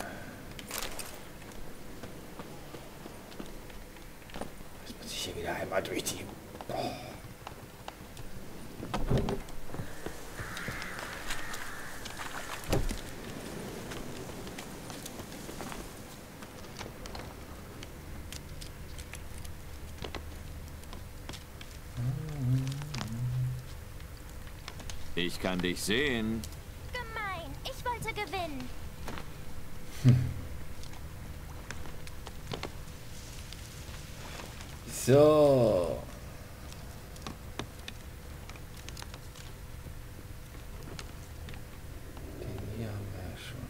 Jetzt muss ich hier wieder einmal durch die... Oh. Ich kann dich sehen. Gemein. Ich wollte gewinnen. So. Den hier haben wir ja schon.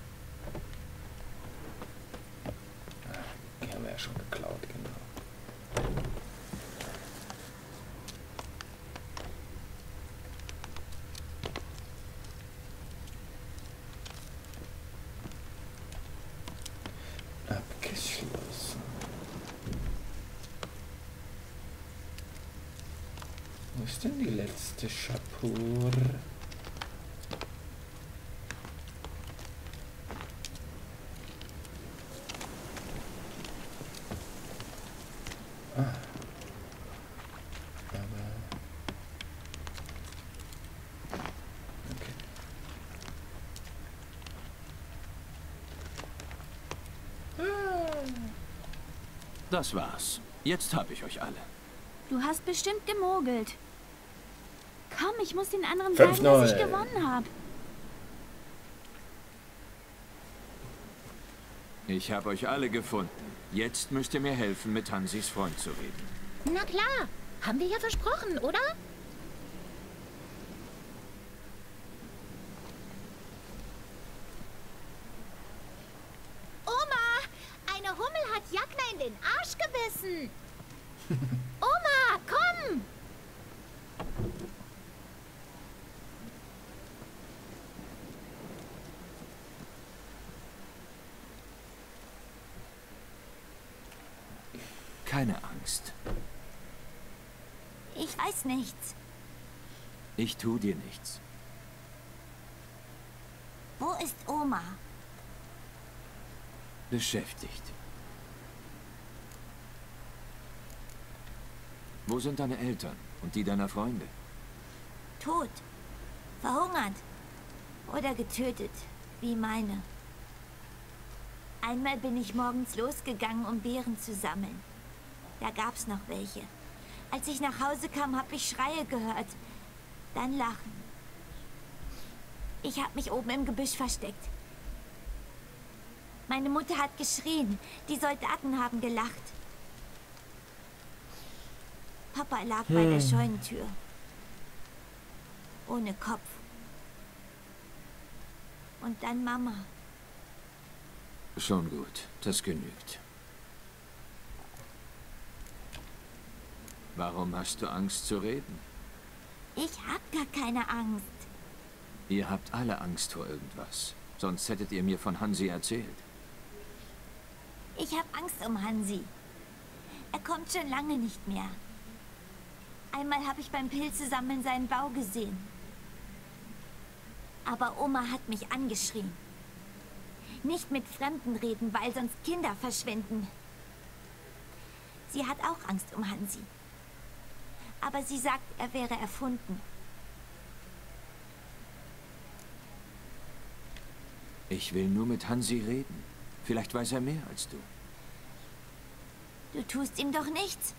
Den haben wir ja schon geklaut, genau. Abgeschlossen. Wo ist denn die letzte Schapur? Ah. Aber... Okay. Das war's. Jetzt habe ich euch alle. Du hast bestimmt gemogelt. Komm, ich muss den anderen sagen, dass ich 5-0. gewonnen habe. Ich habe euch alle gefunden. Jetzt müsst ihr mir helfen, mit Hansis Freund zu reden. Na klar, haben wir ja versprochen, oder? Oma, eine Hummel hat Jagna in den Arsch gebissen. Oma, komm! Keine Angst. Ich weiß nichts. Ich tu dir nichts. Wo ist Oma? Beschäftigt. Wo sind deine Eltern und die deiner Freunde? Tot. Verhungert. Oder getötet, wie meine. Einmal bin ich morgens losgegangen, um Beeren zu sammeln. Da gab's noch welche. Als ich nach Hause kam, habe ich Schreie gehört. Dann Lachen. Ich habe mich oben im Gebüsch versteckt. Meine Mutter hat geschrien. Die Soldaten haben gelacht. Papa lag bei der Scheunentür. Ohne Kopf. Und dann Mama. Schon gut, das genügt. Warum hast du Angst zu reden? Ich hab gar keine Angst. Ihr habt alle Angst vor irgendwas. Sonst hättet ihr mir von Hansi erzählt. Ich hab Angst um Hansi. Er kommt schon lange nicht mehr. Einmal habe ich beim Pilzesammeln seinen Bau gesehen. Aber Oma hat mich angeschrien. Nicht mit Fremden reden, weil sonst Kinder verschwinden. Sie hat auch Angst um Hansi. Aber sie sagt, er wäre erfunden. Ich will nur mit Hansi reden. Vielleicht weiß er mehr als du. Du tust ihm doch nichts.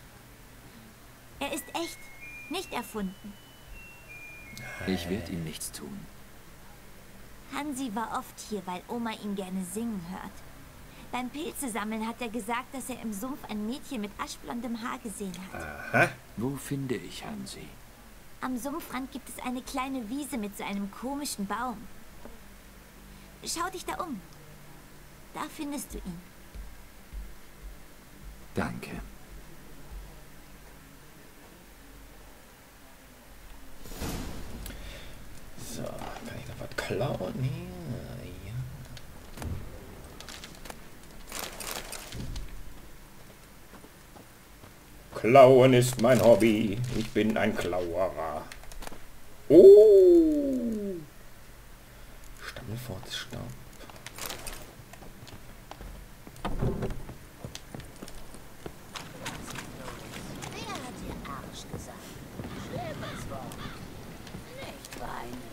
Er ist echt, nicht erfunden. Ich werde ihm nichts tun. Hansi war oft hier, weil Oma ihn gerne singen hört. Beim Pilzesammeln hat er gesagt, dass er im Sumpf ein Mädchen mit aschblondem Haar gesehen hat. Aha. Wo finde ich Hansi? Am Sumpfrand gibt es eine kleine Wiese mit so einem komischen Baum. Schau dich da um. Da findest du ihn. Danke. So, kann ich noch was klauen? Nee, ja. Klauen ist mein Hobby. Ich bin ein Klauerer. Oh! Stammelfortstab. Wer hat dir Arsch gesagt? Schlimmes Wort. Nicht weinen,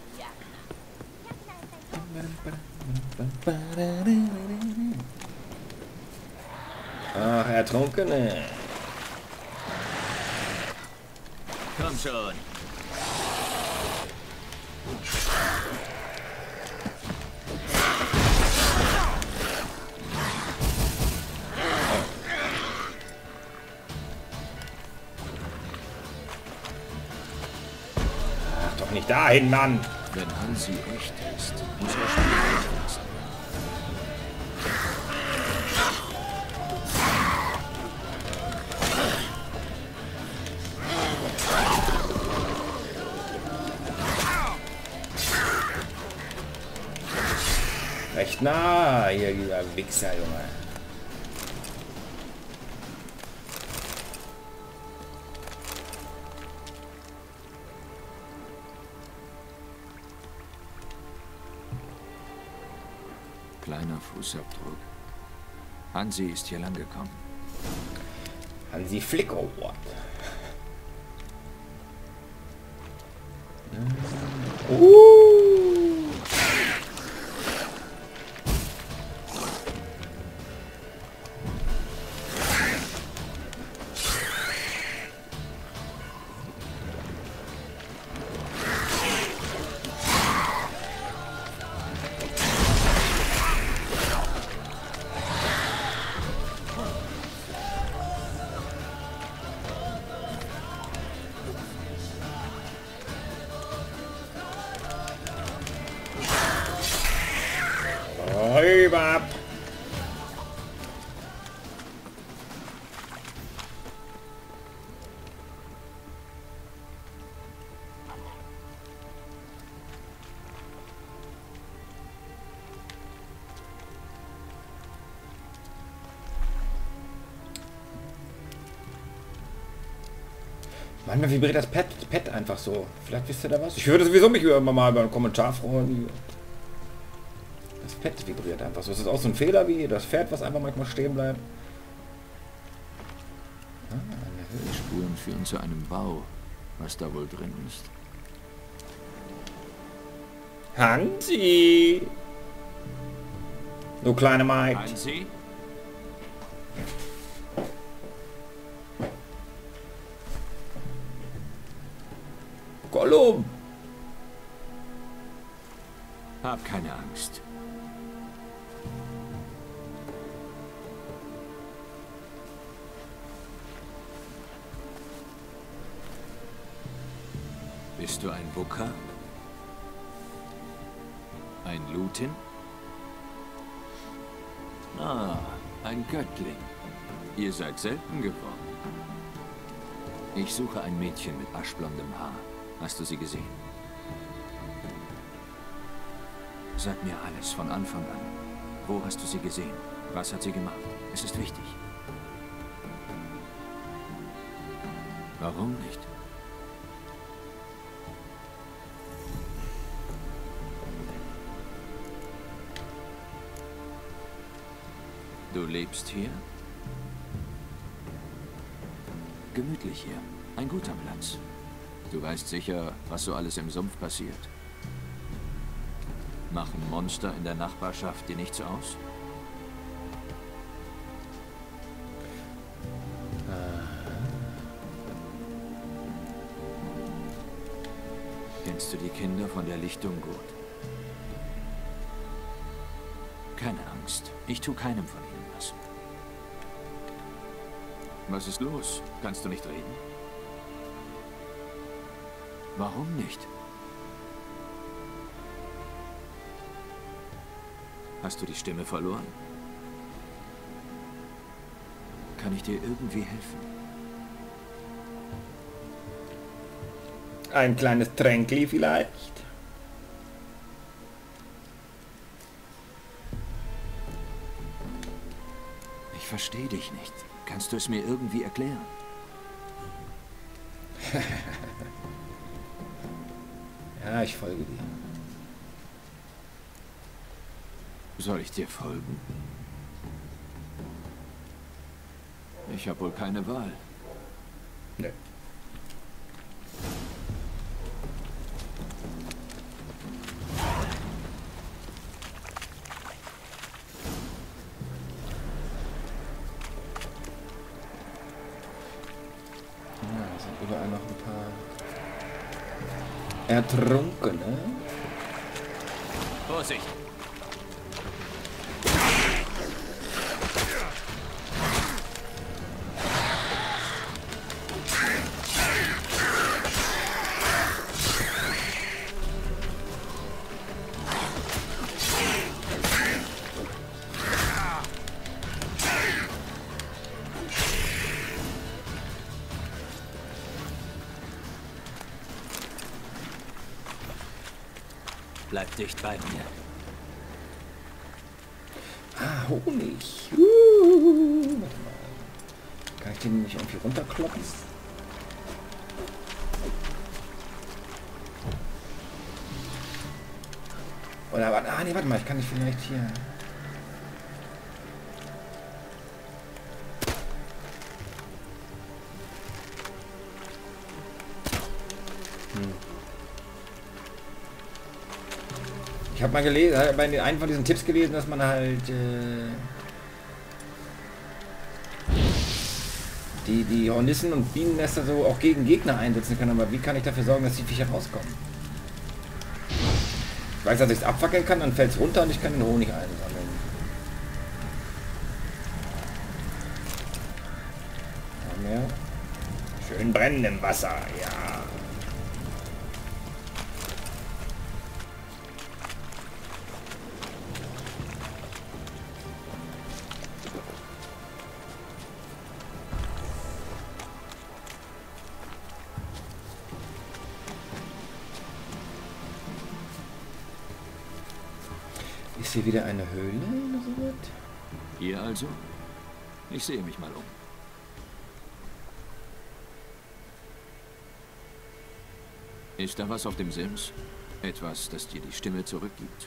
Jagner. Ach, Ertrunkene. Komm schon. Ach, doch nicht dahin, Mann. Wenn Hansi echt ist, muss er spielen lassen. Recht nah, hier, dieser Wichser, Junge. Kleiner Fußabdruck. Hansi ist hier lang gekommen. Hansi Flickerwort. Rüber. Manchmal vibriert das Pad einfach so. Vielleicht wisst ihr da was? Ich würde sowieso mich immer mal über einen Kommentar freuen. Das Pad vibriert einfach so. Ist das auch so ein Fehler wie das Pferd, was einfach manchmal stehen bleibt? Ah, Die Spuren führen zu einem Bau. Was da wohl drin ist? Hansi! Du kleine Maid. Hansi? Gollum! Hab keine Angst. Bist du ein Wooker? Ein Lutin? Ah, ein Göttling. Ihr seid selten geworden. Ich suche ein Mädchen mit aschblondem Haar. Hast du sie gesehen? Sag mir alles von Anfang an. Wo hast du sie gesehen? Was hat sie gemacht? Es ist wichtig. Warum nicht? Du lebst hier? Gemütlich hier. Ein guter Platz. Du weißt sicher, was so alles im Sumpf passiert. Machen Monster in der Nachbarschaft dir nichts aus? Kennst du die Kinder von der Lichtung gut? Keine Angst. Ich tue keinem von ihnen was. Was ist los? Kannst du nicht reden? Warum nicht? Hast du die Stimme verloren? Kann ich dir irgendwie helfen? Ein kleines Tränkli vielleicht? Ich verstehe dich nicht. Kannst du es mir irgendwie erklären? Ja, ich folge dir. Soll ich dir folgen? Ich habe wohl keine Wahl. Nö. Überall noch ein paar Ertrunkene. Vorsicht! Bleib dicht bei mir. Ah, Honig. Warte mal. Kann ich den nicht irgendwie runterkloppen? Oder warte, nee, warte mal, ich kann nicht vielleicht hier. Ich habe mal gelesen, bei einem von diesen Tipps gelesen, dass man halt die Hornissen und Bienennester so auch gegen Gegner einsetzen kann. Aber wie kann ich dafür sorgen, dass die Viecher rauskommen? Ich weiß, dass ich es abfackeln kann, dann fällt es runter und ich kann den Honig einsammeln. Noch mehr. Schön brennen im Wasser, ja. Ist hier wieder eine Höhle oder so was? Hier also? Ich sehe mich mal um. Ist da was auf dem Sims? Etwas, das dir die Stimme zurückgibt?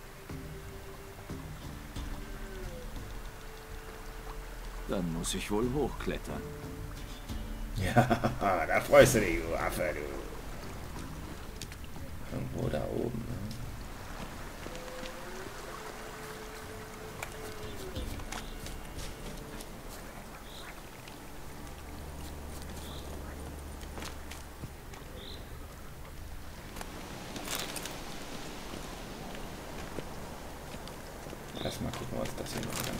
Dann muss ich wohl hochklettern. Ja, da freust du dich, du Affe, du. Irgendwo da oben, ne? Lass mal gucken, was das hier noch kann.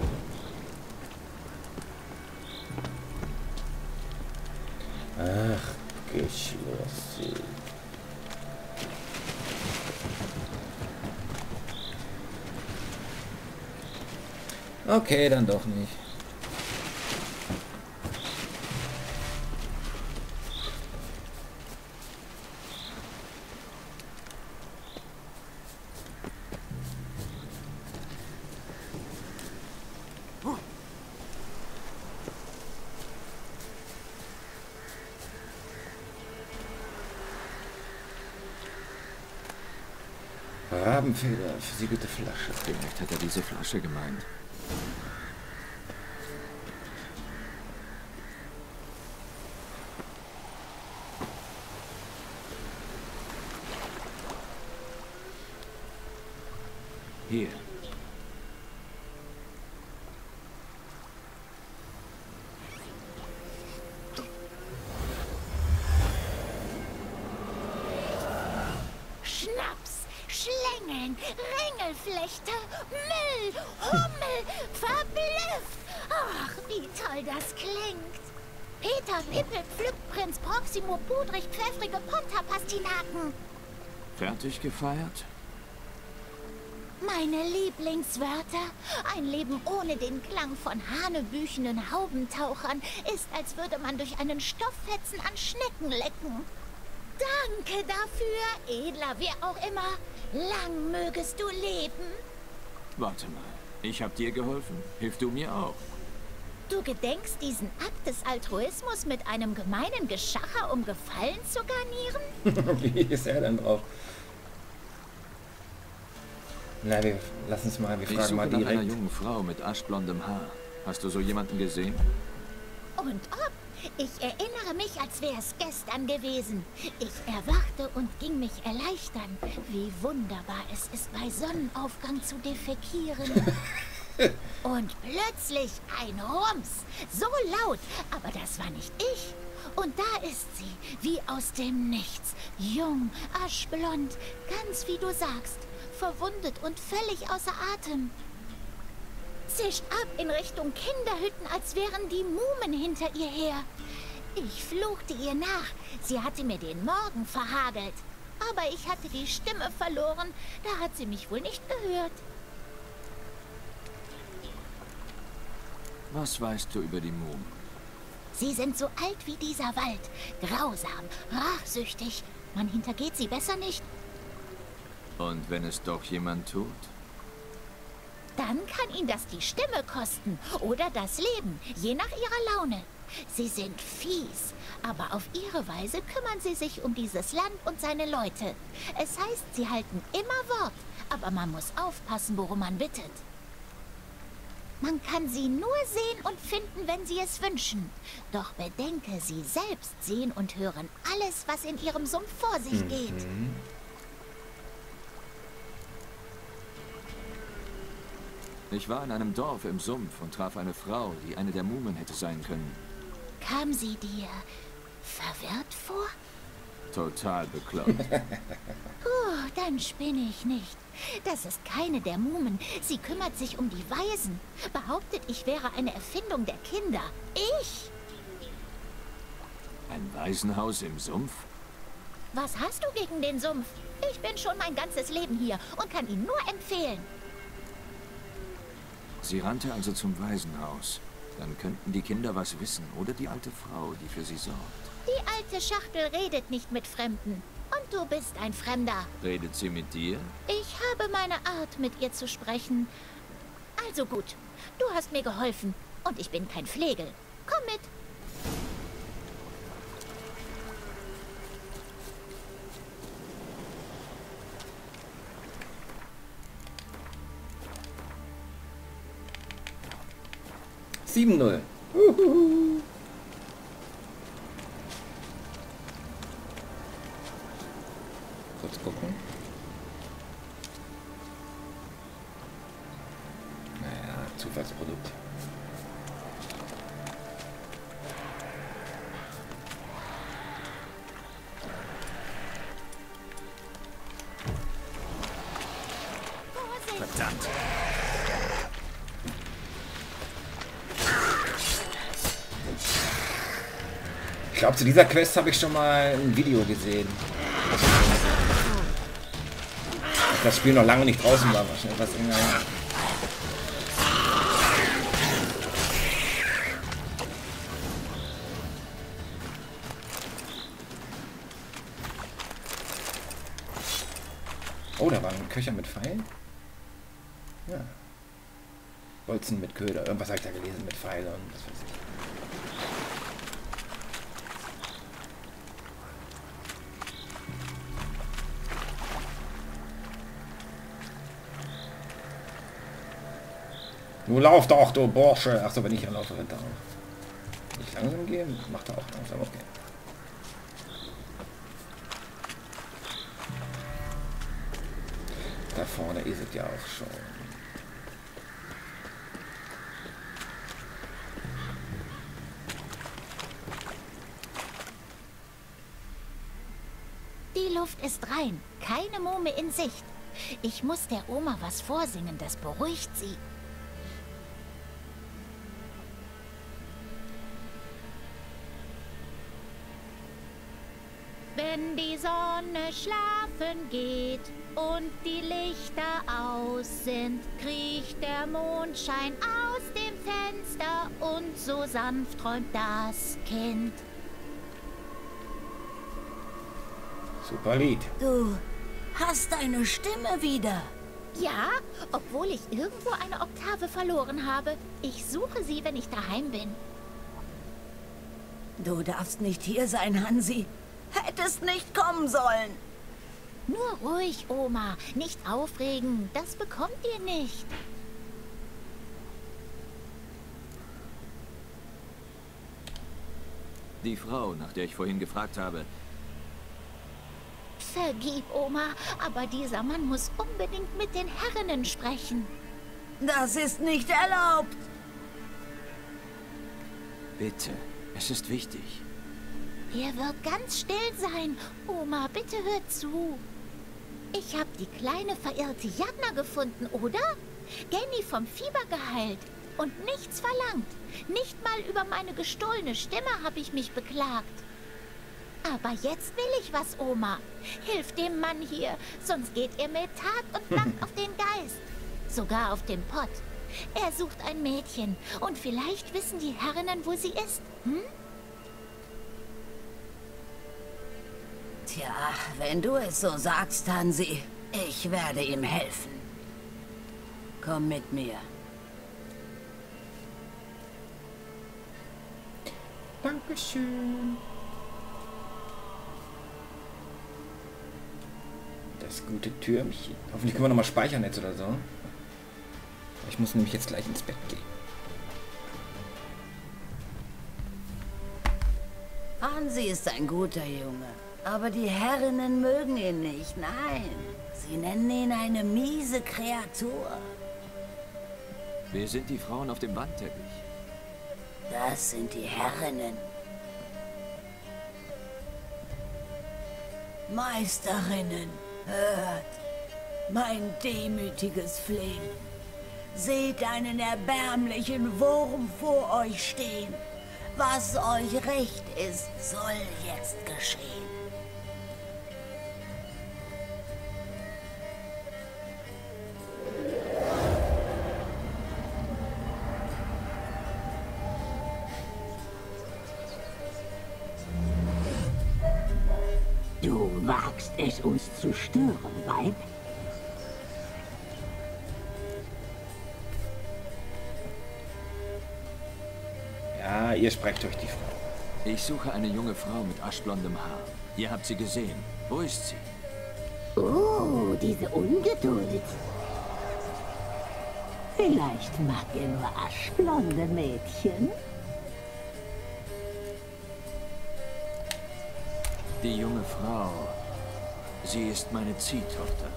Ach, geschlossen. Okay, dann doch nicht. Rabenfeder, versiegelte Flasche. Vielleicht hat er diese Flasche gemeint. Hier. Schnaps, Schlängeln, Ringelflechte, Müll, Hummel, verblüfft. Ach, wie toll das klingt. Peter Pippel pflückt Prinz Proximo pudrig pfeffrige Ponta-Pastinaken. Fertig gefeiert? Meine Lieblingswörter. Ein Leben ohne den Klang von hanebüchenden Haubentauchern ist, als würde man durch einen Stofffetzen an Schnecken lecken. Danke dafür, Edler, wer auch immer. Lang mögest du leben. Warte mal, ich hab dir geholfen. Hilf du mir auch. Du gedenkst, diesen Akt des Altruismus mit einem gemeinen Geschacher um Gefallen zu garnieren? Wie ist er denn drauf? Na, lass uns mal, wir fragen mal direkt. Ich suche nach einer jungen Frau mit aschblondem Haar. Hast du so jemanden gesehen? Und ob? Ich erinnere mich, als wäre es gestern gewesen. Ich erwachte und ging mich erleichtern. Wie wunderbar es ist, bei Sonnenaufgang zu defekieren. Und plötzlich ein Rums. So laut, aber das war nicht ich. Und da ist sie, wie aus dem Nichts. Jung, aschblond, ganz wie du sagst. Verwundet und völlig außer Atem. Zischt ab in Richtung Kinderhütten, als wären die Mumen hinter ihr her. Ich fluchte ihr nach. Sie hatte mir den Morgen verhagelt. Aber ich hatte die Stimme verloren. Da hat sie mich wohl nicht gehört. Was weißt du über die Mumen? Sie sind so alt wie dieser Wald. Grausam, rachsüchtig. Man hintergeht sie besser nicht. Und wenn es doch jemand tut? Dann kann ihn das die Stimme kosten oder das Leben, je nach ihrer Laune. Sie sind fies, aber auf ihre Weise kümmern sie sich um dieses Land und seine Leute. Es heißt, sie halten immer Wort, aber man muss aufpassen, worum man bittet. Man kann sie nur sehen und finden, wenn sie es wünschen. Doch bedenke, sie selbst sehen und hören alles, was in ihrem Sumpf vor sich geht. Ich war in einem Dorf im Sumpf und traf eine Frau, die eine der Mumen hätte sein können. Kam sie dir verwirrt vor? Total bekloppt. Dann spinne ich nicht. Das ist keine der Mumen. Sie kümmert sich um die Waisen. Behauptet, ich wäre eine Erfindung der Kinder. Ich? Ein Waisenhaus im Sumpf? Was hast du gegen den Sumpf? Ich bin schon mein ganzes Leben hier und kann ihn nur empfehlen. Sie rannte also zum Waisenhaus. Dann könnten die Kinder was wissen oder die alte Frau, die für sie sorgt. Die alte Schachtel redet nicht mit Fremden. Und du bist ein Fremder. Redet sie mit dir? Ich habe meine Art, mit ihr zu sprechen. Also gut, du hast mir geholfen und ich bin kein Flegel. Komm mit. $7-0. Kurz gucken. Naja, Zufallsprodukt. Verdammt. Ich glaube, zu dieser Quest habe ich schon mal ein Video gesehen. Dass das Spiel noch lange nicht draußen war, wahrscheinlich etwas enger. Oh, da war ein Köcher mit Pfeilen. Ja. Bolzen mit Köder. Irgendwas habe ich da gelesen mit Pfeilen und was weiß ich. Nun lauf doch, du Bursche. Achso, wenn ich hier laufe, rennt er auch. Nicht langsam gehen? Macht er auch langsam, okay. Da vorne ist es ja auch schon. Die Luft ist rein. Keine Mume in Sicht. Ich muss der Oma was vorsingen, das beruhigt sie. Wenn die Sonne schlafen geht und die Lichter aus sind, kriecht der Mondschein aus dem Fenster und so sanft träumt das Kind. Super Lied. Du hast deine Stimme wieder. Ja, obwohl ich irgendwo eine Oktave verloren habe. Ich suche sie, wenn ich daheim bin. Du darfst nicht hier sein, Hansi. Hättest nicht kommen sollen. Nur ruhig, Oma. Nicht aufregen. Das bekommt ihr nicht. Die Frau, nach der ich vorhin gefragt habe. Vergib, Oma, aber dieser Mann muss unbedingt mit den Herrinnen sprechen. Das ist nicht erlaubt. Bitte, es ist wichtig. Er wird ganz still sein. Oma, bitte hör zu. Ich habe die kleine verirrte Jagna gefunden, oder? Genny vom Fieber geheilt und nichts verlangt. Nicht mal über meine gestohlene Stimme habe ich mich beklagt. Aber jetzt will ich was, Oma. Hilf dem Mann hier, sonst geht er mit Tat und Macht auf den Geist. Sogar auf den Pott. Er sucht ein Mädchen und vielleicht wissen die Herrinnen, wo sie ist. Hm? Tja, wenn du es so sagst, Hansi, ich werde ihm helfen. Komm mit mir. Dankeschön. Das gute Türmchen. Hoffentlich können wir nochmal speichern jetzt oder so. Ich muss nämlich jetzt gleich ins Bett gehen. Hansi ist ein guter Junge. Aber die Herrinnen mögen ihn nicht, nein. Sie nennen ihn eine miese Kreatur. Wer sind die Frauen auf dem Wandteppich? Das sind die Herrinnen. Meisterinnen, hört mein demütiges Flehen. Seht einen erbärmlichen Wurm vor euch stehen. Was euch recht ist, soll jetzt geschehen. Du wagst es, uns zu stören, Weib? Ja, ihr sprecht euch die Frau. Ich suche eine junge Frau mit aschblondem Haar. Ihr habt sie gesehen. Wo ist sie? Oh, diese Ungeduld. Vielleicht mag er nur aschblonde Mädchen. Die junge Frau. Sie ist meine Ziehtochter.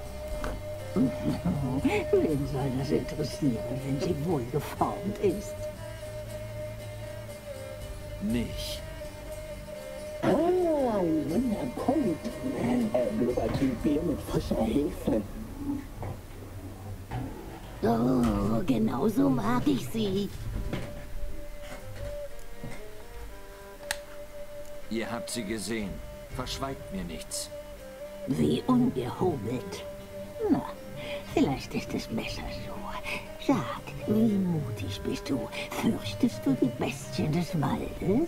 Wen soll das interessieren, wenn sie wohlgeformt ist? Mich. Ah, ein Wunderpunkt. Blubbertyp-Bier mit frischer Hefe. Oh, genau so mag ich sie. Ihr habt sie gesehen. Verschweigt mir nichts. Wie ungehobelt. Na, vielleicht ist es besser so. Sag, wie mutig bist du? Fürchtest du die Bestien des Waldes?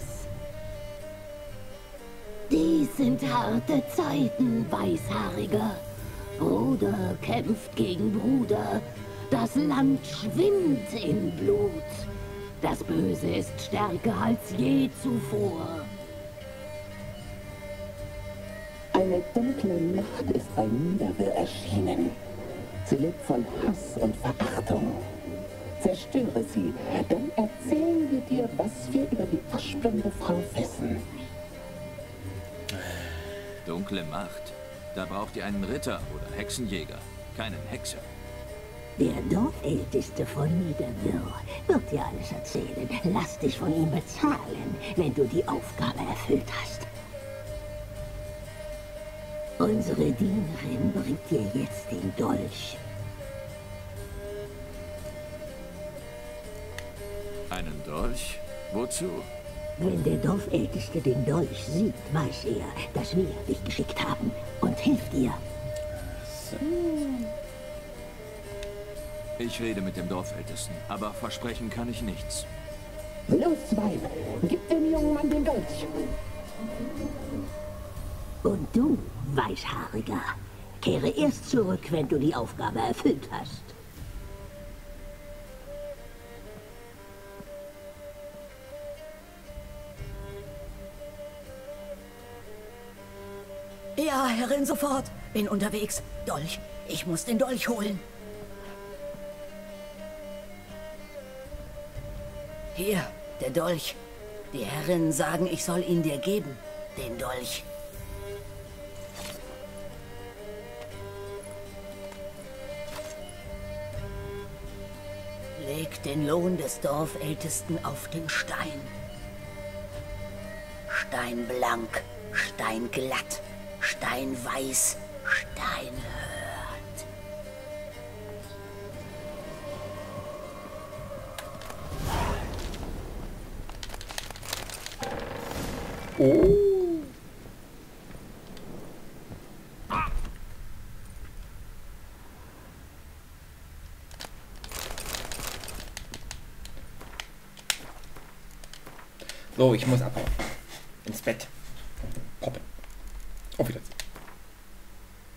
Dies sind harte Zeiten, Weißhaariger. Bruder kämpft gegen Bruder. Das Land schwimmt in Blut. Das Böse ist stärker als je zuvor. Eine dunkle Macht ist bei Niederwil erschienen. Sie lebt von Hass und Verachtung. Zerstöre sie, dann erzählen wir dir, was wir über die aschblonde Frau wissen. Dunkle Macht. Da braucht ihr einen Ritter oder Hexenjäger, keinen Hexer. Der Dorfälteste von Niederwil wird dir alles erzählen. Lass dich von ihm bezahlen, wenn du die Aufgabe erfüllt hast. Unsere Dienerin bringt dir jetzt den Dolch. Einen Dolch? Wozu? Wenn der Dorfälteste den Dolch sieht, weiß er, dass wir dich geschickt haben und hilft dir. Ich rede mit dem Dorfältesten, aber versprechen kann ich nichts. Los, Weib, gib dem jungen Mann den Dolch. Und du, Weißhaariger, kehre erst zurück, wenn du die Aufgabe erfüllt hast. Ja, Herrin, sofort. Bin unterwegs. Dolch. Ich muss den Dolch holen. Hier, der Dolch. Die Herren sagen, ich soll ihn dir geben. Den Dolch. Leg den Lohn des Dorfältesten auf den Stein. Steinblank, steinglatt, steinweiß, steinhört. Oh. So, ich muss abhauen. Ins Bett. Poppen. Auf Wiedersehen.